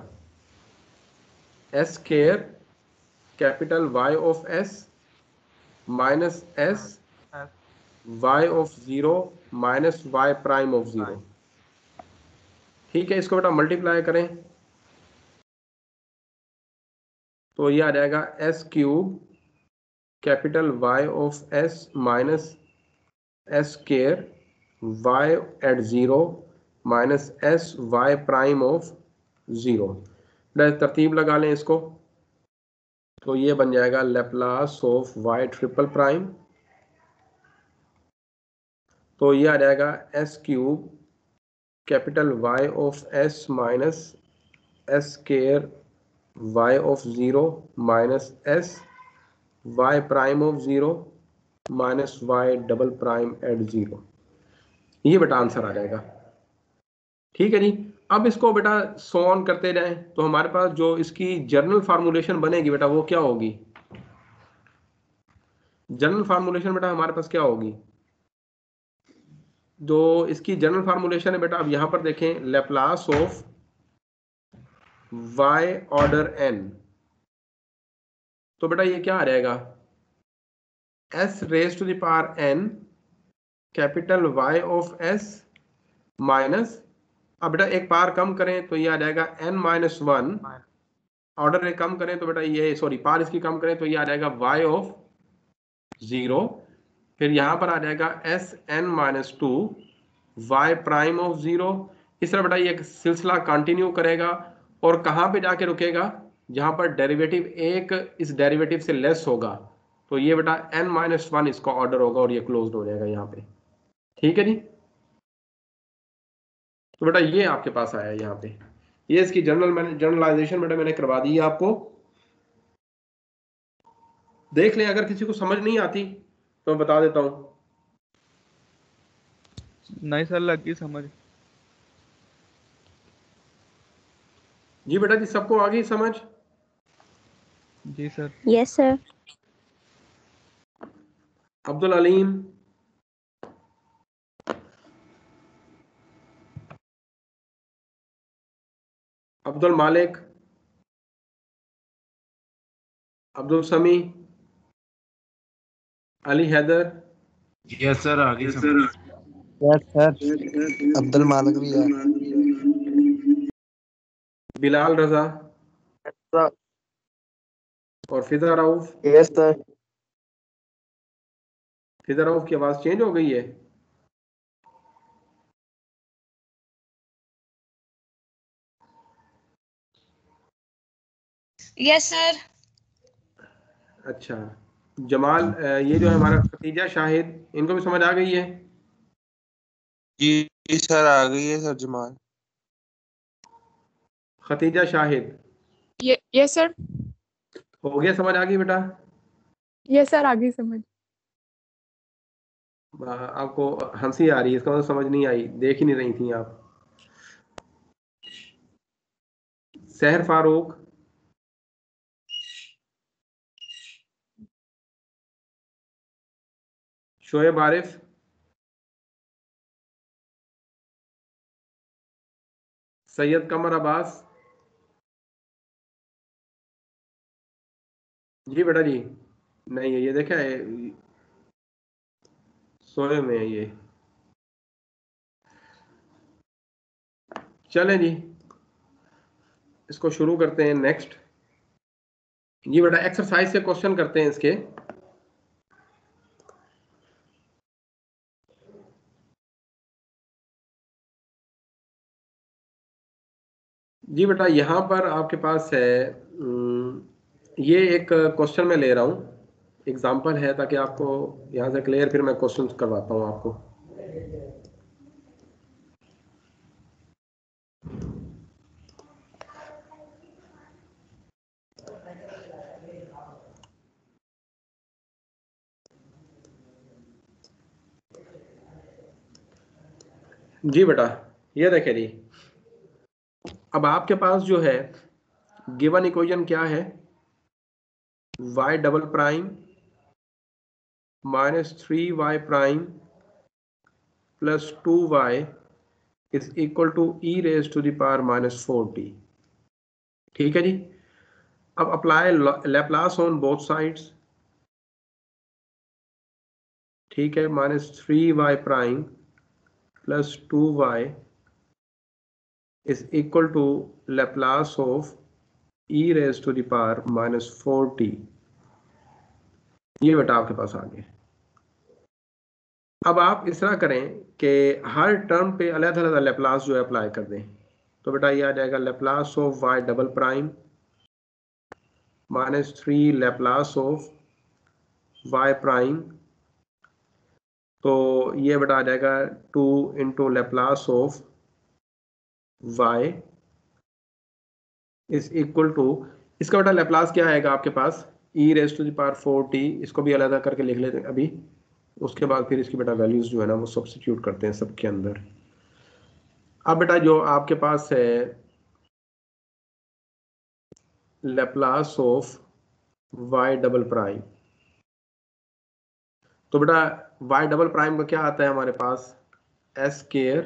S1: s square capital Y of s minus s y of zero minus y prime of zero. ठीक है, इसको बेटा मल्टीप्लाई करें तो ये आ जाएगा s cube capital Y of s minus s square y at zero minus s y prime of zero. तरतीब लगा लें इसको तो ये बन जाएगा Laplace of y triple prime, तो ये आ जाएगा s cube capital Y of s minus s square y of zero minus s y prime of zero minus y double prime at zero. ये बेटा आंसर आ जाएगा। ठीक है जी, अब इसको बेटा सो ऑन करते जाएं तो हमारे पास जो इसकी जर्नल फार्मूलेशन बनेगी बेटा वो क्या होगी, जनरल फार्मूलेशन बेटा हमारे पास क्या होगी, जो इसकी जनरल फार्मूलेशन है बेटा, अब यहां पर देखें Laplace of y order n, तो बेटा ये क्या आ जाएगा, s raise to the power n capital Y of s minus, अब बेटा एक पावर कम करें तो ये आ जाएगा एन माइनस वन, ऑर्डर एक कम करें तो बेटा ये सॉरी पावर इसकी कम करें तो ये आ जाएगा वाई ऑफ ज़ीरो, फिर यहाँ पर आ जाएगा s n minus two y prime of zero. इस तरह बेटा ये सिलसिला कंटिन्यू करेगा और कहाँ पे जाके रुकेगा, जहाँ पर डेरिवेटिव एक इस डेरिवेटिव से लेस होगा, तो ये बेटा एन माइनस वन इसका ऑर्डर होगा और ये क्लोज्ड हो जाएगा यहाँ पे। ठीक है जी, तो बेटा ये आपके पास आया यहाँ पे, ये इसकी जनरलाइजेशन बेटा मैंने करवा दी है आपको। देख लें, अगर किसी को समझ नहीं आती तो मैं बता देता हूँ।
S5: नहीं सर लग गई समझ।
S1: जी बेटा जी, सबको आ गई समझ?
S5: जी sir.
S4: Yes, sir.
S1: Abdul Aleem, Abdul Malik, Abdul Sami, Ali Haider,
S2: yes sir आगे
S7: यस सर। अब्दुल मालिक भी है।
S1: बिलाल रजा और फिजा रऊफ।
S7: Yes sir.
S1: फिजा रऊफ की आवाज चेंज हो गई है।
S8: Yes sir.
S1: अच्छा, जमाल, ये जो है हमारा खतीजा शाहिद, इनको भी समझ आ गई है?
S2: जी सर आ गई है sir Jamal.
S1: Khatija Shahid,
S8: yes sir.
S1: हो गया, समझ आ गई बेटा?
S8: यस सर आगे समझ।
S1: आपको हंसी आ रही है, इसका मतलब समझ नहीं आई, देख ही नहीं रही थी आप। सहर फारूक, शोएब आरिफ, सैयद कमर अब्बास। जी बेटा जी, नहीं है, ये देखा है, सोए में है ये। चलें जी, इसको शुरू करते हैं नेक्स्ट। जी बेटा एक्सरसाइज से क्वेश्चन करते हैं इसके। जी बेटा यहाँ पर आपके पास है, ये एक क्वेश्चन मैं ले रहा हूँ, एग्जाम्पल है ताकि आपको यहाँ से क्लियर, फिर मैं क्वेश्चन करवाता हूँ आपको। जी बेटा, ये देखे जी, अब आपके पास जो है गिवन इक्वेशन क्या है, y double prime minus 3y prime plus 2y is equal to e raise to the power minus 4t। ठीक है जी। अब apply Laplace on both sides. ठीक है, minus 3y prime plus 2y is equal to Laplace of e raise to the power minus 4t। ये बेटा आपके पास आ गया। अब आप इस तरह करें कि हर टर्म पे अलग अलग लैप्लास जो है अप्लाई कर दें। तो बेटा ये आ जाएगा Laplace of y double prime minus 3 Laplace of y prime, तो ये बेटा आ जाएगा 2 into Laplace of y is equal to, इसका बेटा लैप्लास क्या आएगा आपके पास, e raise to the power 4t। इसको भी अलग करके लिख लेते हैं अभी, उसके बाद फिर इसकी बेटा वैल्यूज जो है ना वो सब्स्टिट्यूट करते हैं सबके अंदर। अब बेटा जो आपके पास है Laplace of y double prime, तो बेटा y डबल प्राइम का क्या आता है हमारे पास, s square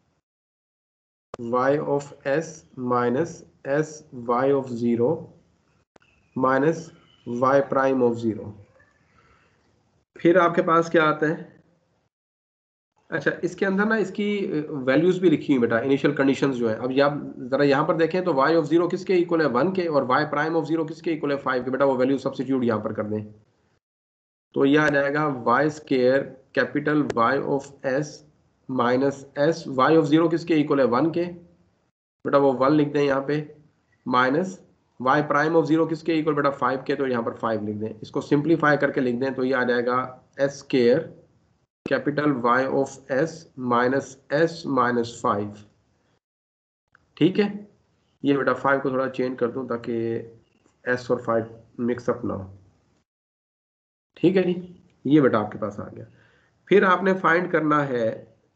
S1: y of s minus s y of 0 minus y prime of 0। फिर आपके पास क्या आता है, अच्छा इसके अंदर ना इसकी वैल्यूज भी लिखी हुई बेटा, इनिशियल कंडीशंस जो है। अब आप जरा यहाँ पर देखें तो y ऑफ 0 किसके इक्वल है 1 के, और y प्राइम ऑफ 0 किसके इक्वल है 5 के। बेटा वो वैल्यू सब्स्टिट्यूट यहाँ पर कर दें, तो यह आ जाएगा y square capital y of s minus s, y of 0 किसके इक्वल है 1 के, बेटा वो 1 लिख दें यहाँ पे, माइनस y प्राइम ऑफ 0 किसके इक्वल बेटा 5 के, तो यहाँ पर 5 लिख दें। इसको सिंप्लीफाई करके लिख दें तो ये आ जाएगा s square capital y of s minus s minus 5। ठीक है, ये बेटा 5 को थोड़ा चेंज कर दूं ताकि s और 5 मिक्सअप ना हो। ठीक है जी, ये बेटा आपके पास आ गया। फिर आपने फाइंड करना है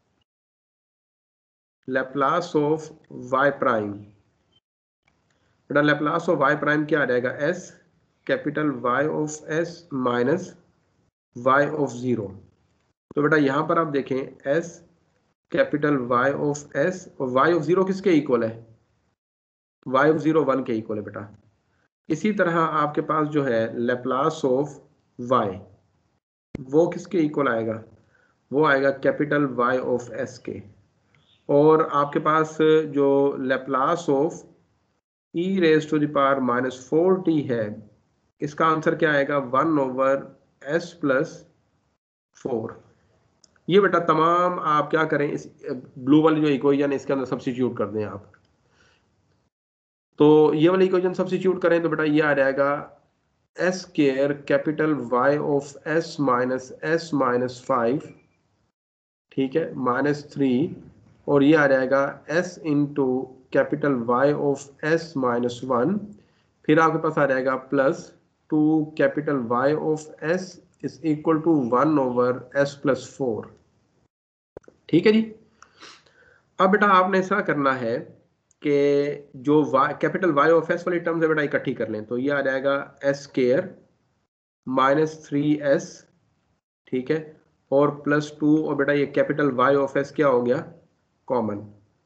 S1: लैप्लास ऑफ y प्राइम। बेटा लैप्लास ऑफ y प्राइम क्या आ जाएगा, s capital y of s minus y of 0। तो बेटा यहां पर आप देखें s capital y of s और y ऑफ 0 किसके इक्वल है, y ऑफ 0 1 के इक्वल है बेटा। इसी तरह आपके पास जो है लैप्लास ऑफ y वो किसके इक्वल आएगा, वो आएगा कैपिटल y ऑफ s के। और आपके पास जो Laplace of e raise to the power minus 4t है, इसका आंसर क्या आएगा 1 ओवर s प्लस 4। ये बेटा तमाम आप क्या करें, इस ब्लू वाली जो इक्वेशन है इसके अंदर सब्स्टिट्यूट कर दें आप। तो ये वाली इक्वेशन सब्स्टिट्यूट करें तो बेटा ये आ जाएगा s square capital y of s minus 5, ठीक है, माइनस 3, और ये आ जाएगा s into capital y of s minus 1। फिर आपके पास आ जाएगा plus 2 capital y of s is equal to 1 over s plus 4। ठीक है जी। अब बेटा आपने ऐसा करना है कि जो कैपिटल y ऑफ s वाली टर्म्स है बेटा इकट्ठी कर लें, तो ये आ जाएगा s स्क्वायर माइनस 3s, ठीक है, और प्लस 2, और बेटा ये कैपिटल y ऑफ s क्या हो गया common,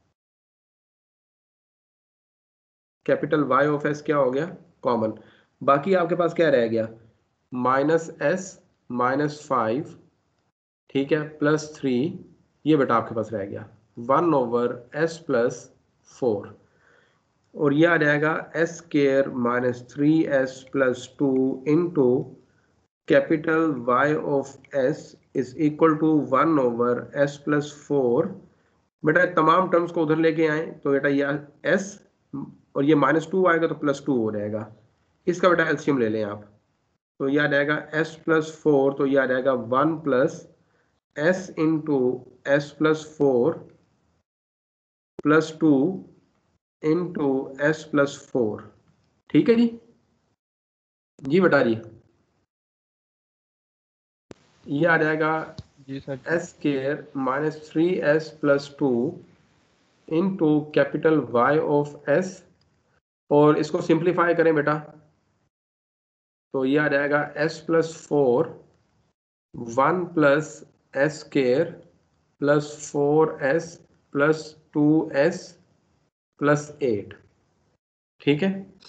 S1: capital y of s क्या हो गया कॉमन। बाकी आपके पास क्या रह गया, माइनस s माइनस 5, ठीक है, प्लस 3, ये बेटा आपके पास रह गया 1 ओवर s प्लस 4, और ये आ जाएगा s square minus 3s plus 2 into capital y of s is equal to 1 over s plus 4। बेटा तमाम टर्म्स को उधर लेके आए तो बेटा ये s और ये माइनस 2 आएगा तो प्लस 2 हो जाएगा। इसका बेटा एलसीएम ले लें आप, तो ये आ जाएगा s प्लस 4, तो ये आ जाएगा 1 plus s into s plus 4 plus 2 into s plus 4। ठीक है जी, जी बेटा जी, ये आ जाएगा
S5: जी sir.
S1: S square minus 3s plus 2 into capital Y of s, और इसको सिंप्लीफाई करें बेटा तो ये आ जाएगा s plus 4 1 plus s square plus 4s plus 2s plus 8। ठीक है,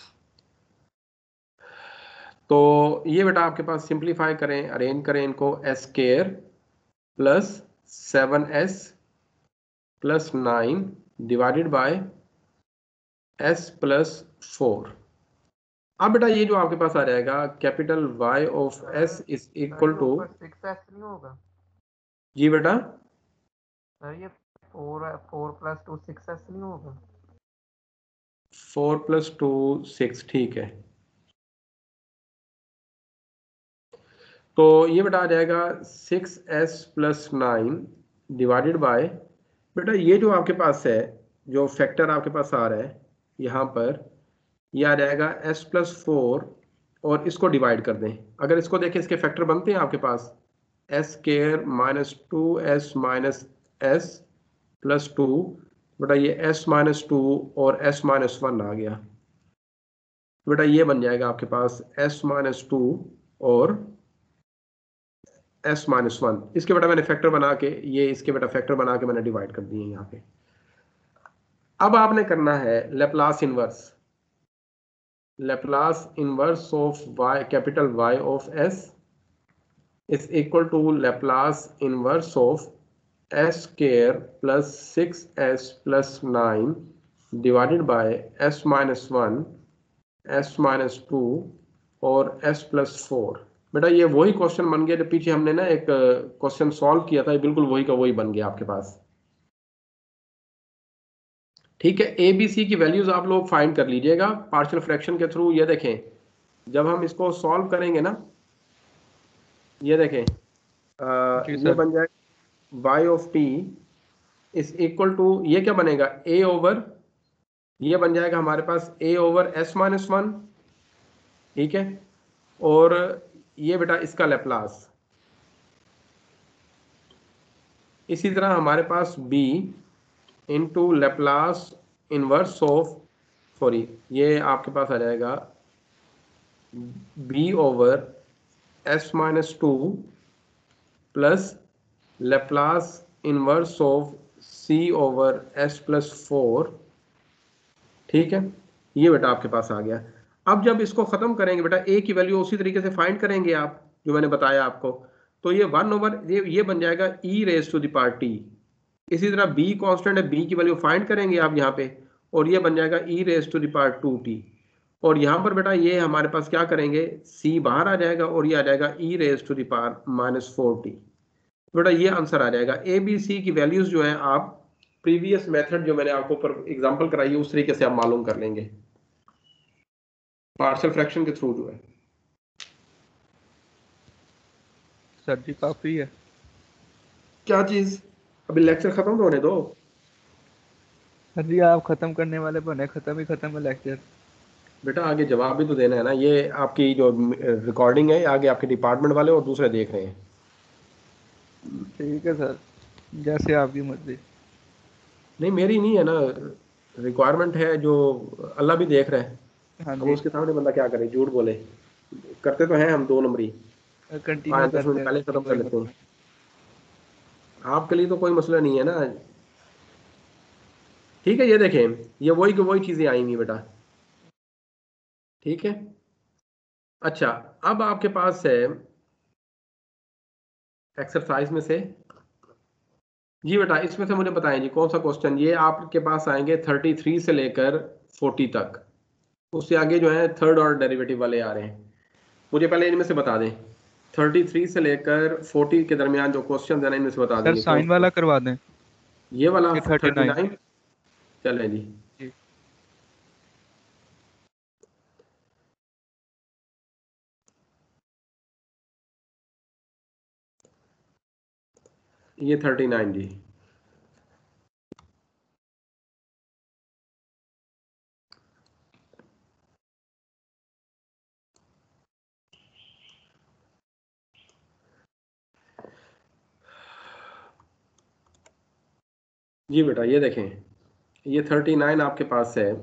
S1: तो ये बेटा आपके पास सिंप्लीफाई करें, अरेंज करें इनको, s square plus 7s plus 9 divided by s plus 4। अब बेटा ये जो आपके पास आ जाएगा capital y of s is
S6: sir
S1: equal
S6: ये
S1: टू,
S6: ऊपर 6s नहीं होगा?
S1: जी बेटा
S6: सर ये 4 प्लस 2 6s नहीं होगा?
S1: 4 प्लस 2 6, ठीक है। तो ये बेटा आ जाएगा 6s प्लस 9 डिवाइडेड बाय, बेटा ये जो आपके पास है, जो फैक्टर आपके पास आ रहा है यहाँ पर, ये आ जाएगा s प्लस 4, और इसको डिवाइड कर दें। अगर इसको देखें, इसके फैक्टर बनते हैं आपके पास, s square minus 2s minus s plus 2, बेटा ये s माइनस 2 और s माइनस 1 आ गया। बेटा ये बन जाएगा आपके पास s माइनस 2 और s माइनस 1। इसके बेटा मैंने फैक्टर बना के, ये इसके बेटा फैक्टर बना के मैंने डिवाइड कर दिए यहाँ पे। अब आपने करना है Laplace inverse, Laplace inverse of y capital Y of s is equal to Laplace inverse of s square plus 6s plus 9 divided by s minus 1, s minus 2 और s प्लस 4। बेटा ये वही क्वेश्चन बन गया जो पीछे हमने ना एक क्वेश्चन सॉल्व किया था, ये बिल्कुल वही का वही बन गया आपके पास। ठीक है, ए बी सी की वैल्यूज आप लोग फाइंड कर लीजिएगा पार्शियल फ्रैक्शन के थ्रू। ये देखें, जब हम इसको सॉल्व करेंगे ना, ये देखें
S5: जी
S1: ये
S5: सर।
S1: बन जाए y of t is equal to, ये क्या बनेगा, a ओवर, ये बन जाएगा हमारे पास a ओवर s माइनस 1। ठीक है, और ये बेटा इसका लेप्लास, इसी तरह हमारे पास b into Laplace inverse of, sorry ये आपके पास आ जाएगा b over s minus 2 plus Laplace inverse of c over s plus 4। ठीक है, ये बेटा आपके पास आ गया। अब जब इसको खत्म करेंगे बेटा, a की वैल्यू उसी तरीके से फाइंड करेंगे आप, जो मैंने बताया आपको, तो ये 1 ओवर ये बन जाएगा e raise to the power t। इसी तरह b कांस्टेंट है, b की वैल्यू फाइंड करेंगे आप यहाँ पे, और ये बन जाएगा e raise to the power 2t। और यहाँ पर बेटा ये हमारे पास क्या करेंगे, c बाहर आ जाएगा और ये आ जाएगा e raise to the power minus 4t। बेटा ये आंसर आ जाएगा। ए बी सी की वैल्यूज जो है आप प्रीवियस मेथड जो मैंने आपको ऊपर एग्जांपल कराई है उस तरीके से आप मालूम कर लेंगे पार्शियल फ्रैक्शन के थ्रू जो है।
S5: सर जी काफी है।
S1: क्या चीज, अभी लेक्चर खत्म तो होने दो।
S5: सर जी आप खत्म करने वाले बने, खत्म है लेक्चर।
S1: बेटा आगे जवाब भी तो देना है ना, ये आपकी जो रिकॉर्डिंग है आगे आपके डिपार्टमेंट वाले और दूसरे देख रहे हैं।
S5: ठीक है सर, जैसे आपकी मर्जी।
S1: नहीं मेरी नहीं है ना, रिक्वायरमेंट है जो अल्लाह भी देख रहा है।
S5: हाँ
S1: अब
S5: जी,
S1: उसके सामने बंदा क्या करे, झूठ बोले, करते तो हैं हम 2 नंबरी,
S5: कंटिन्यू
S1: 5-10
S5: करते
S1: मिनट
S5: हैं
S1: पहले
S5: सर जी,
S1: खत्म कर
S5: कोई
S1: लेते
S5: मसला
S1: हैं। आपके लिए तो कोई मसला नहीं है ना। ठीक है, ये देखें, ये वही की वही चीजें आएंगी बेटा। ठीक है, अच्छा अब आपके पास है एक्सरसाइज में से, जी बेटा इसमें से मुझे बताएं जी कौन सा क्वेश्चन, ये आपके पास आएंगे 33 से लेकर 40 तक, उससे आगे जो है थर्ड और डेरिवेटिव वाले आ रहे हैं। मुझे पहले इनमें से बता दें, 33 से लेकर 40 के दरमियान जो क्वेश्चन है ना, इनमें से बता
S5: सर
S1: देंगे कौन
S5: साइन
S1: सा।
S5: वाला करवा दें।
S1: ये वाला
S5: ये 39।
S1: 39, चलें जी।
S5: जी
S1: ये 39 जी। जी बेटा ये देखें, ये 39 आपके पास है।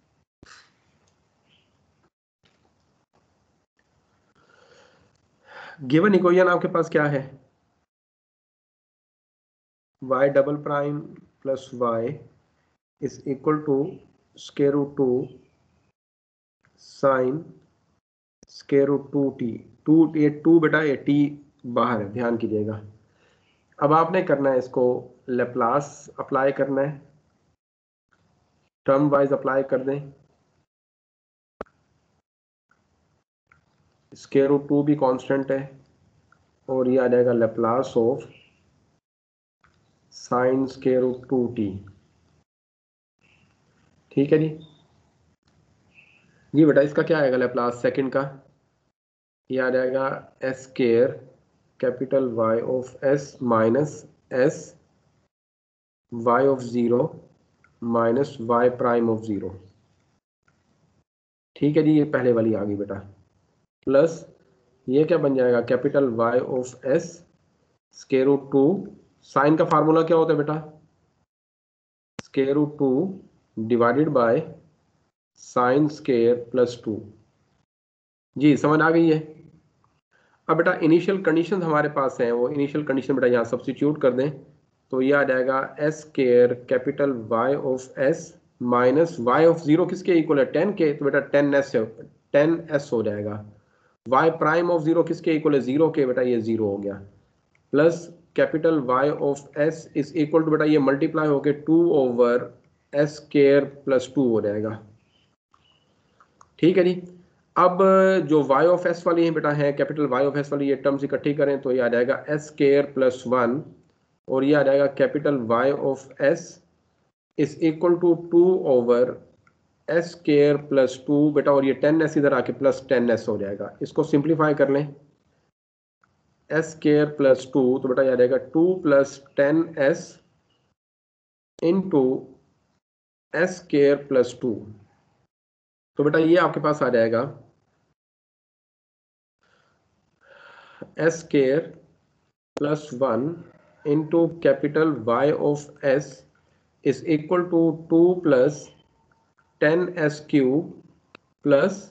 S1: गिवन इक्वेशन आपके पास क्या है, y double prime plus y is equal to square root 2 sine square root 2t। ये 2 बेटा ये t बाहर है, ध्यान कीजिएगा। अब आपने करना है इसको लेप्लास अप्लाई करना है, टर्म वाइज अप्लाई कर दें। स्क्वायर रूट 2 भी कांस्टेंट है और ये आ जाएगा Laplace of sine square root 2t। ठीक है जी बेटा इसका क्या आएगा लेप्लास सेकंड का, ये आ जाएगा S square capital y of s minus s y of 0 minus y prime of 0। ठीक है जी, ये पहले वाली आ गई बेटा। प्लस ये क्या बन जाएगा, capital y of s square root 2। Sine का फार्मूला क्या होता है बेटा, square root 2 divided by sine square plus 2। जी समझ आ गई है। अब बेटा इनिशियल कंडीशन हमारे पास है, वो इनिशियल कंडीशन बेटा यहाँ सब्स्टिट्यूट कर दें, तो ये आ जाएगा S square capital y of s minus y of 0 किसके इक्वल है, 10 के, तो बेटा 10s हो जाएगा। y प्राइम ऑफ 0 किसके इक्वल है, 0 के, बेटा ये 0 हो गया। Plus capital y of s is equal to बेटा ये मल्टीप्लाई होके 2 ओवर s स्क्वायर प्लस 2 हो जाएगा। ठीक है जी। अब जो y ऑफ s वाली है बेटा है, कैपिटल y ऑफ s वाली ये टर्म्स इकट्ठी करें तो ये आ जाएगा s स्क्वायर प्लस 1 और ये आ जाएगा capital y of s is equal to 2 over s square plus 2 बेटा, और ये 10s इधर आके प्लस 10s हो जाएगा। इसको सिंप्लीफाई कर लें, s स्क्वायर प्लस 2 तो बेटा ये आ जाएगा 2 plus 10s into s square plus 2। तो बेटा ये आपके पास आ जाएगा s square plus 1 into capital y of s is equal to 2 plus 10s cube plus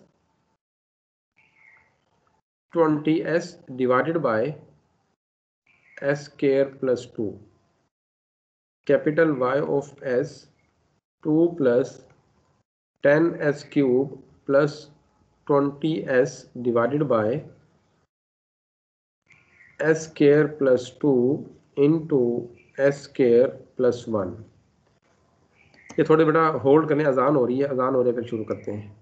S1: 20s divided by s square plus 2। Capital y of s 2 plus 10s cube plus 20s divided by s square plus 2 into s square plus 1। ये थोड़े बेटा hold करने, अजान हो रही है, अजान हो रही है, फिर शुरू करते हैं।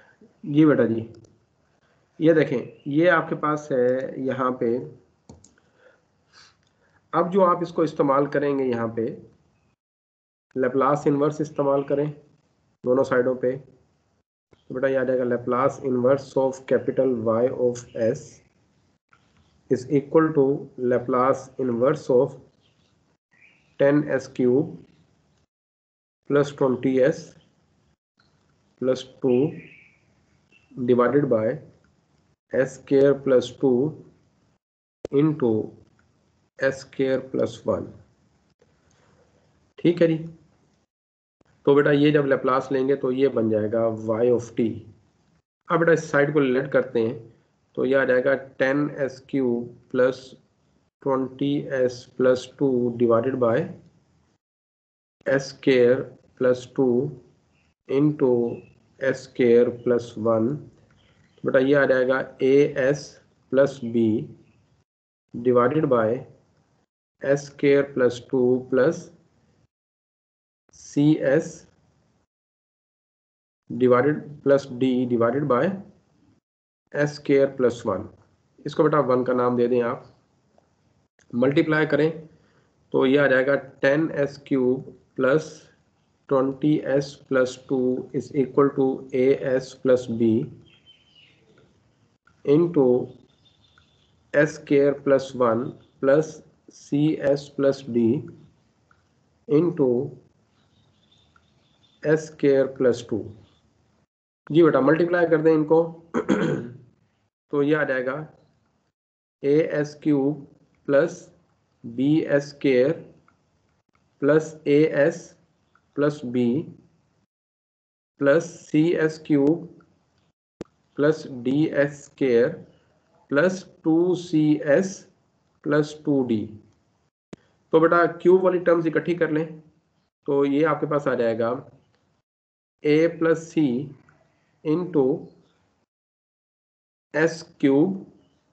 S1: जी बेटा जी, ये देखें, ये आपके पास है यहाँ पे अब जो आप इसको इस्तेमाल करेंगे यहाँ पे लैप्लास इन्वर्स इस्तेमाल करें दोनों साइडों पे, तो बेटा ये आ जाएगा Laplace inverse of capital Y of S is equal to Laplace inverse of 10s cube plus 20s plus 2 divided by s square plus 2 into s square plus 1। ठीक है जी। तो बेटा ये जब लैप्लास लेंगे तो ये बन जाएगा y ऑफ t। अब बेटा इस साइड को लेट करते हैं तो ये आ जाएगा 10s cube plus 20s plus 2 divided by s square plus 2 into s square plus 1। तो बेटा ये आ जाएगा as plus b divided by s square plus 2 plus cs divided plus d divided by s square plus 1। इसको बेटा 1 का नाम दे दें आप, मल्टीप्लाई करें तो ये आ जाएगा 10s cube plus 20s plus 2 is equal to as plus b into s square plus 1 plus cs plus d into s square plus 2। जी बेटा मल्टीप्लाई कर दें इनको तो ये आ जाएगा as cube plus bs square plus as plus b plus cs cube plus ds square plus 2cs plus 2d। तो बेटा क्यूब वाली टर्म्स इकट्ठी कर लें तो ये आपके पास आ जाएगा a plus c into s cube,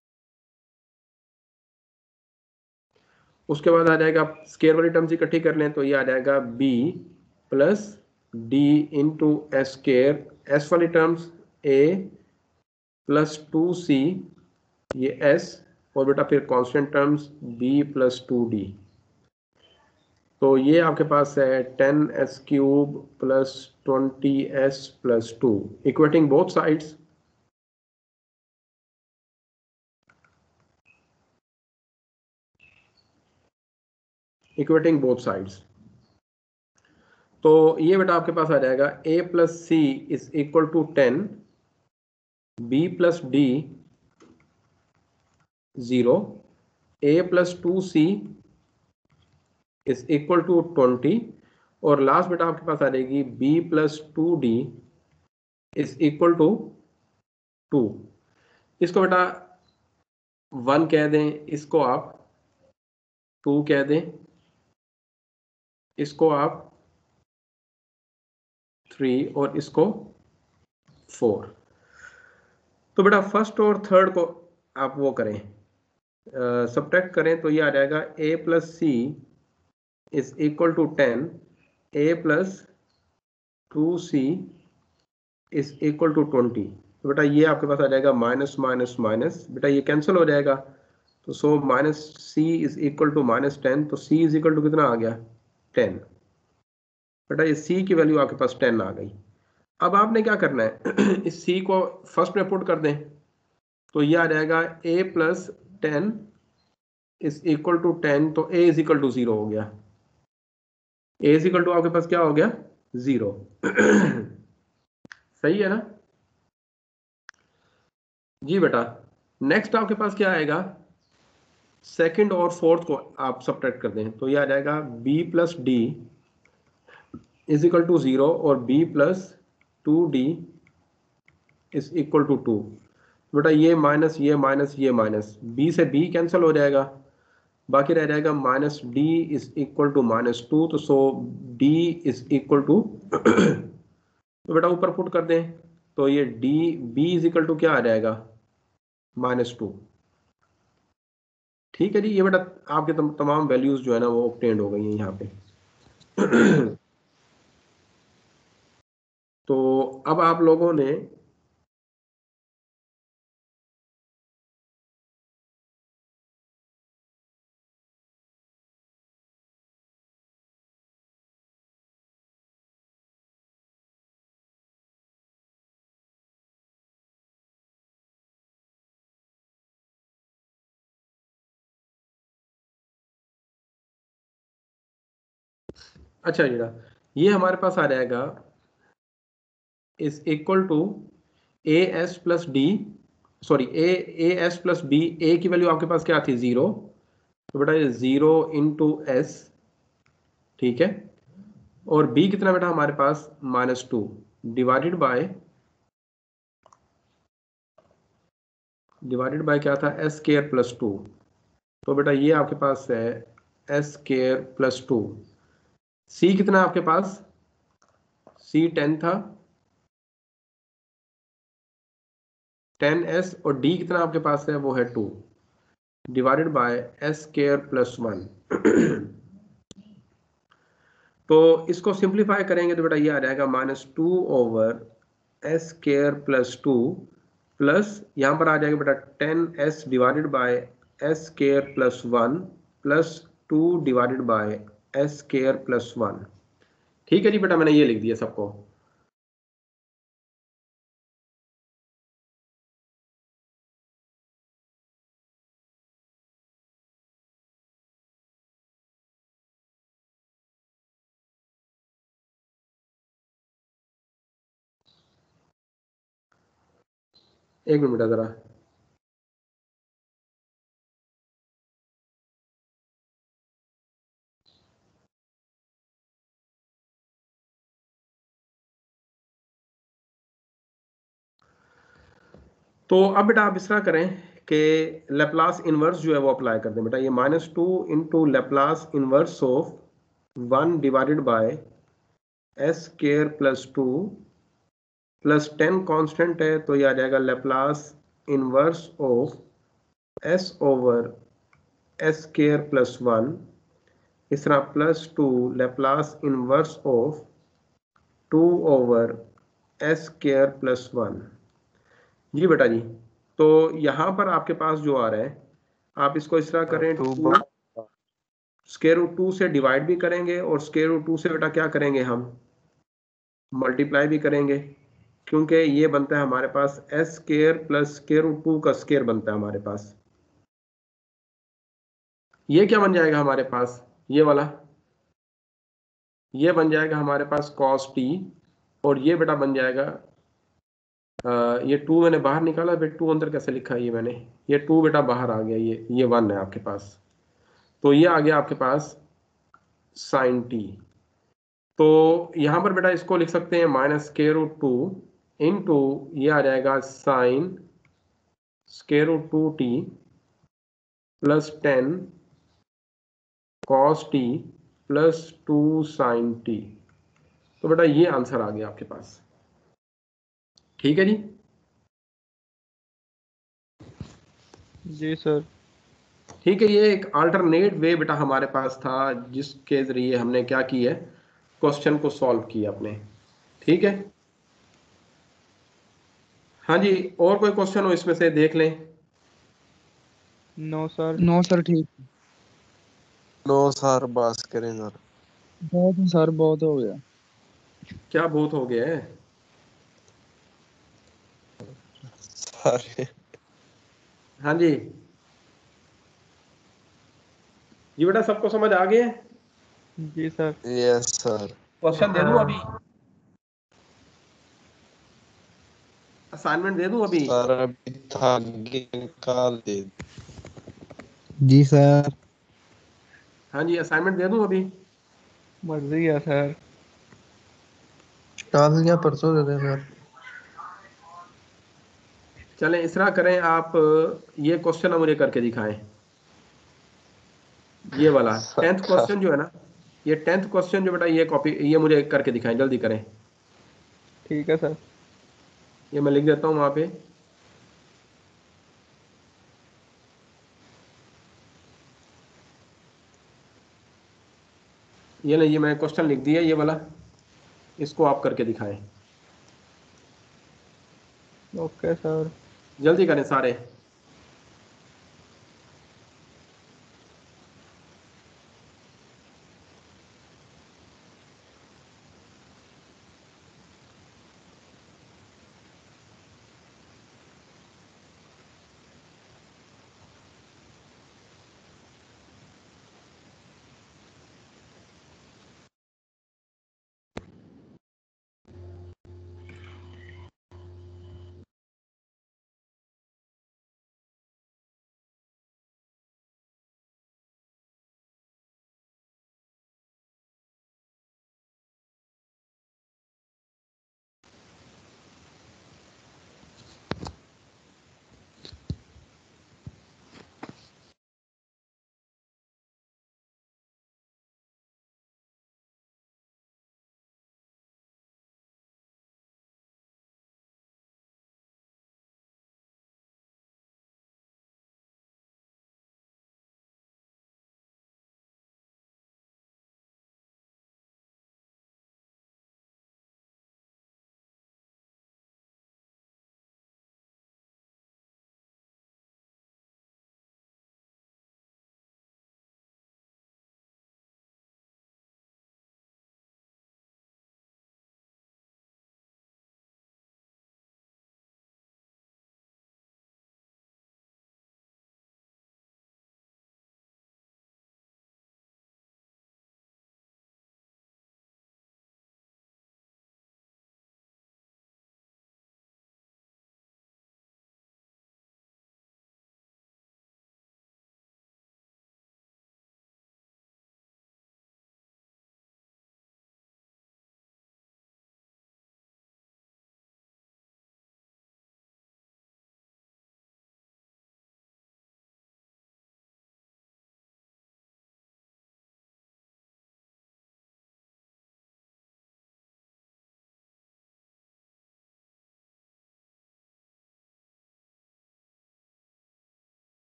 S1: उसके बाद आ जाएगा स्क्वायर वाली टर्म्स इकट्ठी कर लें तो ये आ जाएगा b plus d into s square, s वाली टर्म्स a प्लस 2c ये s और बेटा फिर constant terms b plus 2d। तो ये आपके पास है 10s cube plus 20s plus 2 equating both sides. Equating both sides तो ये बेटा आपके पास आ जाएगा a plus c is equal to 10, b plus d 0, a plus 2c is equal to 20 और लास्ट बेटा आपके पास आ जाएगी b plus 2d is equal to 2। इसको बेटा 1 कह दें, इसको आप 2 कह दें, इसको आप 3 और इसको 4। तो बेटा फर्स्ट और थर्ड को आप वो करें सब्ट्रैक्ट करें तो ये आ जाएगा a plus c is equal to 10, a plus 2c is equal to 20। तो बेटा ये आपके पास आ जाएगा माइनस माइनस माइनस, बेटा ये कैंसिल हो जाएगा तो so minus c is equal to minus 10, तो c इज इक्वल टू कितना आ गया 10। बेटा ये c की वैल्यू आपके पास 10 आ गई। अब आपने क्या करना है इस c को फर्स्ट में पुट कर दें तो ये आ जाएगा a plus 10 is equal to 10, तो a इज इक्वल टू 0 हो गया, a इज इक्वल टू आपके पास क्या हो गया 0 सही है ना जी बेटा। नेक्स्ट आपके पास क्या आएगा, सेकंड और फोर्थ को आप सब्ट्रैक्ट कर दें तो ये आ जाएगा b plus d is equal to 0 और b plus 2d is equal to 2। बेटा ये माइनस ये माइनस ये माइनस, b से b कैंसिल हो जाएगा, बाकी रह जाएगा minus d is equal to minus 2, तो so d is equal to तो बेटा ऊपर पुट कर दें तो ये d b is equal to क्या आ जाएगा -2। ठीक है जी, ये बेटा आपके तमाम वैल्यूज जो है ना वो ऑब्टेन्ड हो गई हैं यहाँ पे तो अब आप लोगों ने अच्छा बेटा, ये हमारे पास आ जाएगा is equal to a s plus d, sorry a s plus b. A की वैल्यू आपके पास क्या थी 0, तो बेटा ये 0 इंटू एस, ठीक है। और बी कितना बेटा हमारे पास -2 डिवाइडेड बाय क्या था एस स्केयर प्लस 2। तो बेटा ये आपके पास है एस स्केयर प्लस 2। सी कितना आपके पास, सी 10 था 10s, और डी कितना आपके पास है वो है 2 divided by s square plus 1। तो इसको सिंप्लीफाई करेंगे तो बेटा ये आ जाएगा -2 over s square plus 2 plus यहाँ पर आ जाएगा बेटा 10s divided by s square plus 1 plus 2 divided by s square plus 1। ठीक है जी बेटा, मैंने ये लिख दिया सबको। एक मिनट बेटा जरा। तो अब बेटा आप इस तरह करें कि लेप्लास इनवर्स जो है वो अप्लाई कर दें बेटा। ये -2 into Laplace inverse of 1 divided by s square plus 2 plus 10 constant है, तो ये आ जाएगा Laplace inverse of S over s square plus 1। इस तरह +2 Laplace inverse of 2 over s square plus 1। जी बेटा जी, तो यहां पर आपके पास जो आ रहा है, आप इसको इस तरह करें, 2 स्क्वायर रूट 2 से डिवाइड भी करेंगे और स्क्वायर रूट 2 से बेटा क्या करेंगे हम मल्टीप्लाई भी करेंगे, क्योंकि ये बनता है हमारे पास s square plus square root 2 का स्क्वायर बनता है हमारे पास। ये क्या बन जाएगा हमारे पास, ये वाला ये बन जाएगा हमारे पास cos t, और ये बेटा बन जाएगा ये 2 मैंने बाहर निकाला, बेटा 2 अंदर कैसे लिखा है ये मैंने, ये 2 बेटा बाहर आ गया, ये 1 है आपके पास, तो ये आ गया आपके पास sin t। तो यहां पर बेटा इसको लिख सकते हैं -√2 इंटू ये आ जाएगा sin √2t plus 10 cos t plus 2 sin t। तो बेटा ये आंसर आ गया आपके पास। ठीक है जी।
S5: जी सर।
S1: ठीक है, ये एक अल्टरनेट वे बेटा हमारे पास था जिसके जरिए हमने क्या किया है, क्वेश्चन को सॉल्व किया अपने। ठीक है, हाँ जी, और कोई क्वेश्चन हो इसमें से देख लें।
S5: No sir.
S7: नो सर ठीक।
S2: नो सर, बस करें सर।
S7: बहुत सर, बहुत हो गया।
S1: क्या बहुत हो गया है
S2: सारे
S1: हाँ जी, ये बेटा सबको समझ आ गया।
S5: जी सर।
S2: Yes sir.
S1: क्वेश्चन दे दूं अभी, असाइनमेंट दे दूं अभी।
S2: सर अभी था निकाल दे।
S7: जी सर।
S1: हाँ जी, असाइनमेंट दे दूं अभी।
S5: मर्जी है सर।
S7: कल या परसों दे दें सर।
S1: चलें इस तरह करें, आप ये क्वेश्चन मुझे करके दिखाएं, ये वाला 10th क्वेश्चन जो है ना, ये 10th क्वेश्चन जो बेटा ये कॉपी ये मुझे करके दिखाएं, जल्दी करें।
S5: ठीक है सर।
S1: ये मैं लिख देता हूँ वहां पे। ये नहीं, ये मैं क्वेश्चन लिख दिया ये वाला, इसको आप करके दिखाएं,
S5: ओके सर।
S1: जल्दी करें सारे।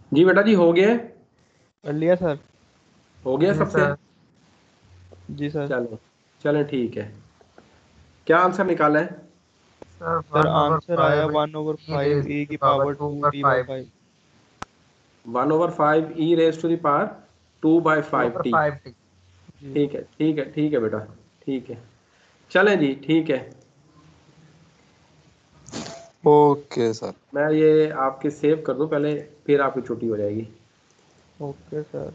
S1: जी बेटा जी हो गया,
S5: कर लिया सर।
S1: हो गया
S6: Yes,
S1: सबसे।
S6: sir.
S5: जी सर।
S1: चलो चलें ठीक है, क्या आंसर निकाला है?
S6: Sir,
S5: सर
S6: 1 over
S5: आंसर
S6: 5
S5: आया
S6: e
S5: 1/5
S6: raised
S5: e
S6: to
S5: की
S6: the power
S5: power
S6: 2
S5: two
S6: over
S5: t by
S6: 5.
S5: 5।
S1: 1/5 e raise to the power
S6: 2 over
S1: 2/5t।
S6: 5t.
S5: जी
S1: ठीक है ठीक है ठीक है बेटा, ठीक है। चलें जी ठीक है,
S2: ओके सर।
S1: मैं ये आपके सेव कर दूं पहले, फिर आपकी छुट्टी हो जाएगी।
S5: Okay sir.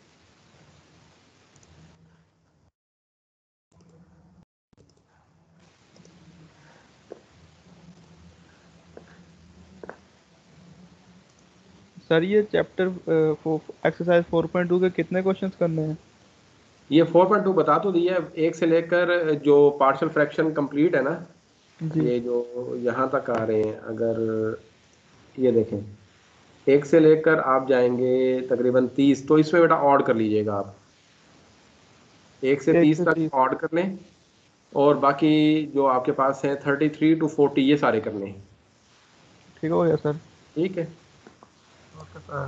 S5: सर ये चैप्टर एक्सरसाइज 4.2 के कितने क्वेश्चंस करने हैं?
S1: ये 4.2 बता तो दिया है, एक से लेकर जो पार्शियल फ्रैक्शन कंप्लीट है ना,
S5: जी
S1: ये जो यहाँ तक आ रहे हैं, अगर ये देखें एक से लेकर आप जाएंगे तकरीबन 30, तो इसमें बेटा ऑड कर लीजिएगा आप, 1 से
S5: 1
S1: 30
S5: से
S1: तक
S5: 30।
S1: ऑड कर लें, और बाकी जो आपके पास है 33 to 40 ये सारे कर लें।
S5: ठीक हो गया सर।
S1: ठीक है,
S6: Okay, sir.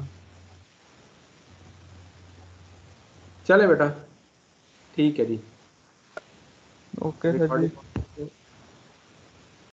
S1: चले बेटा, ठीक है जी।
S5: ओके सर जी।
S1: रिकॉर्डिंग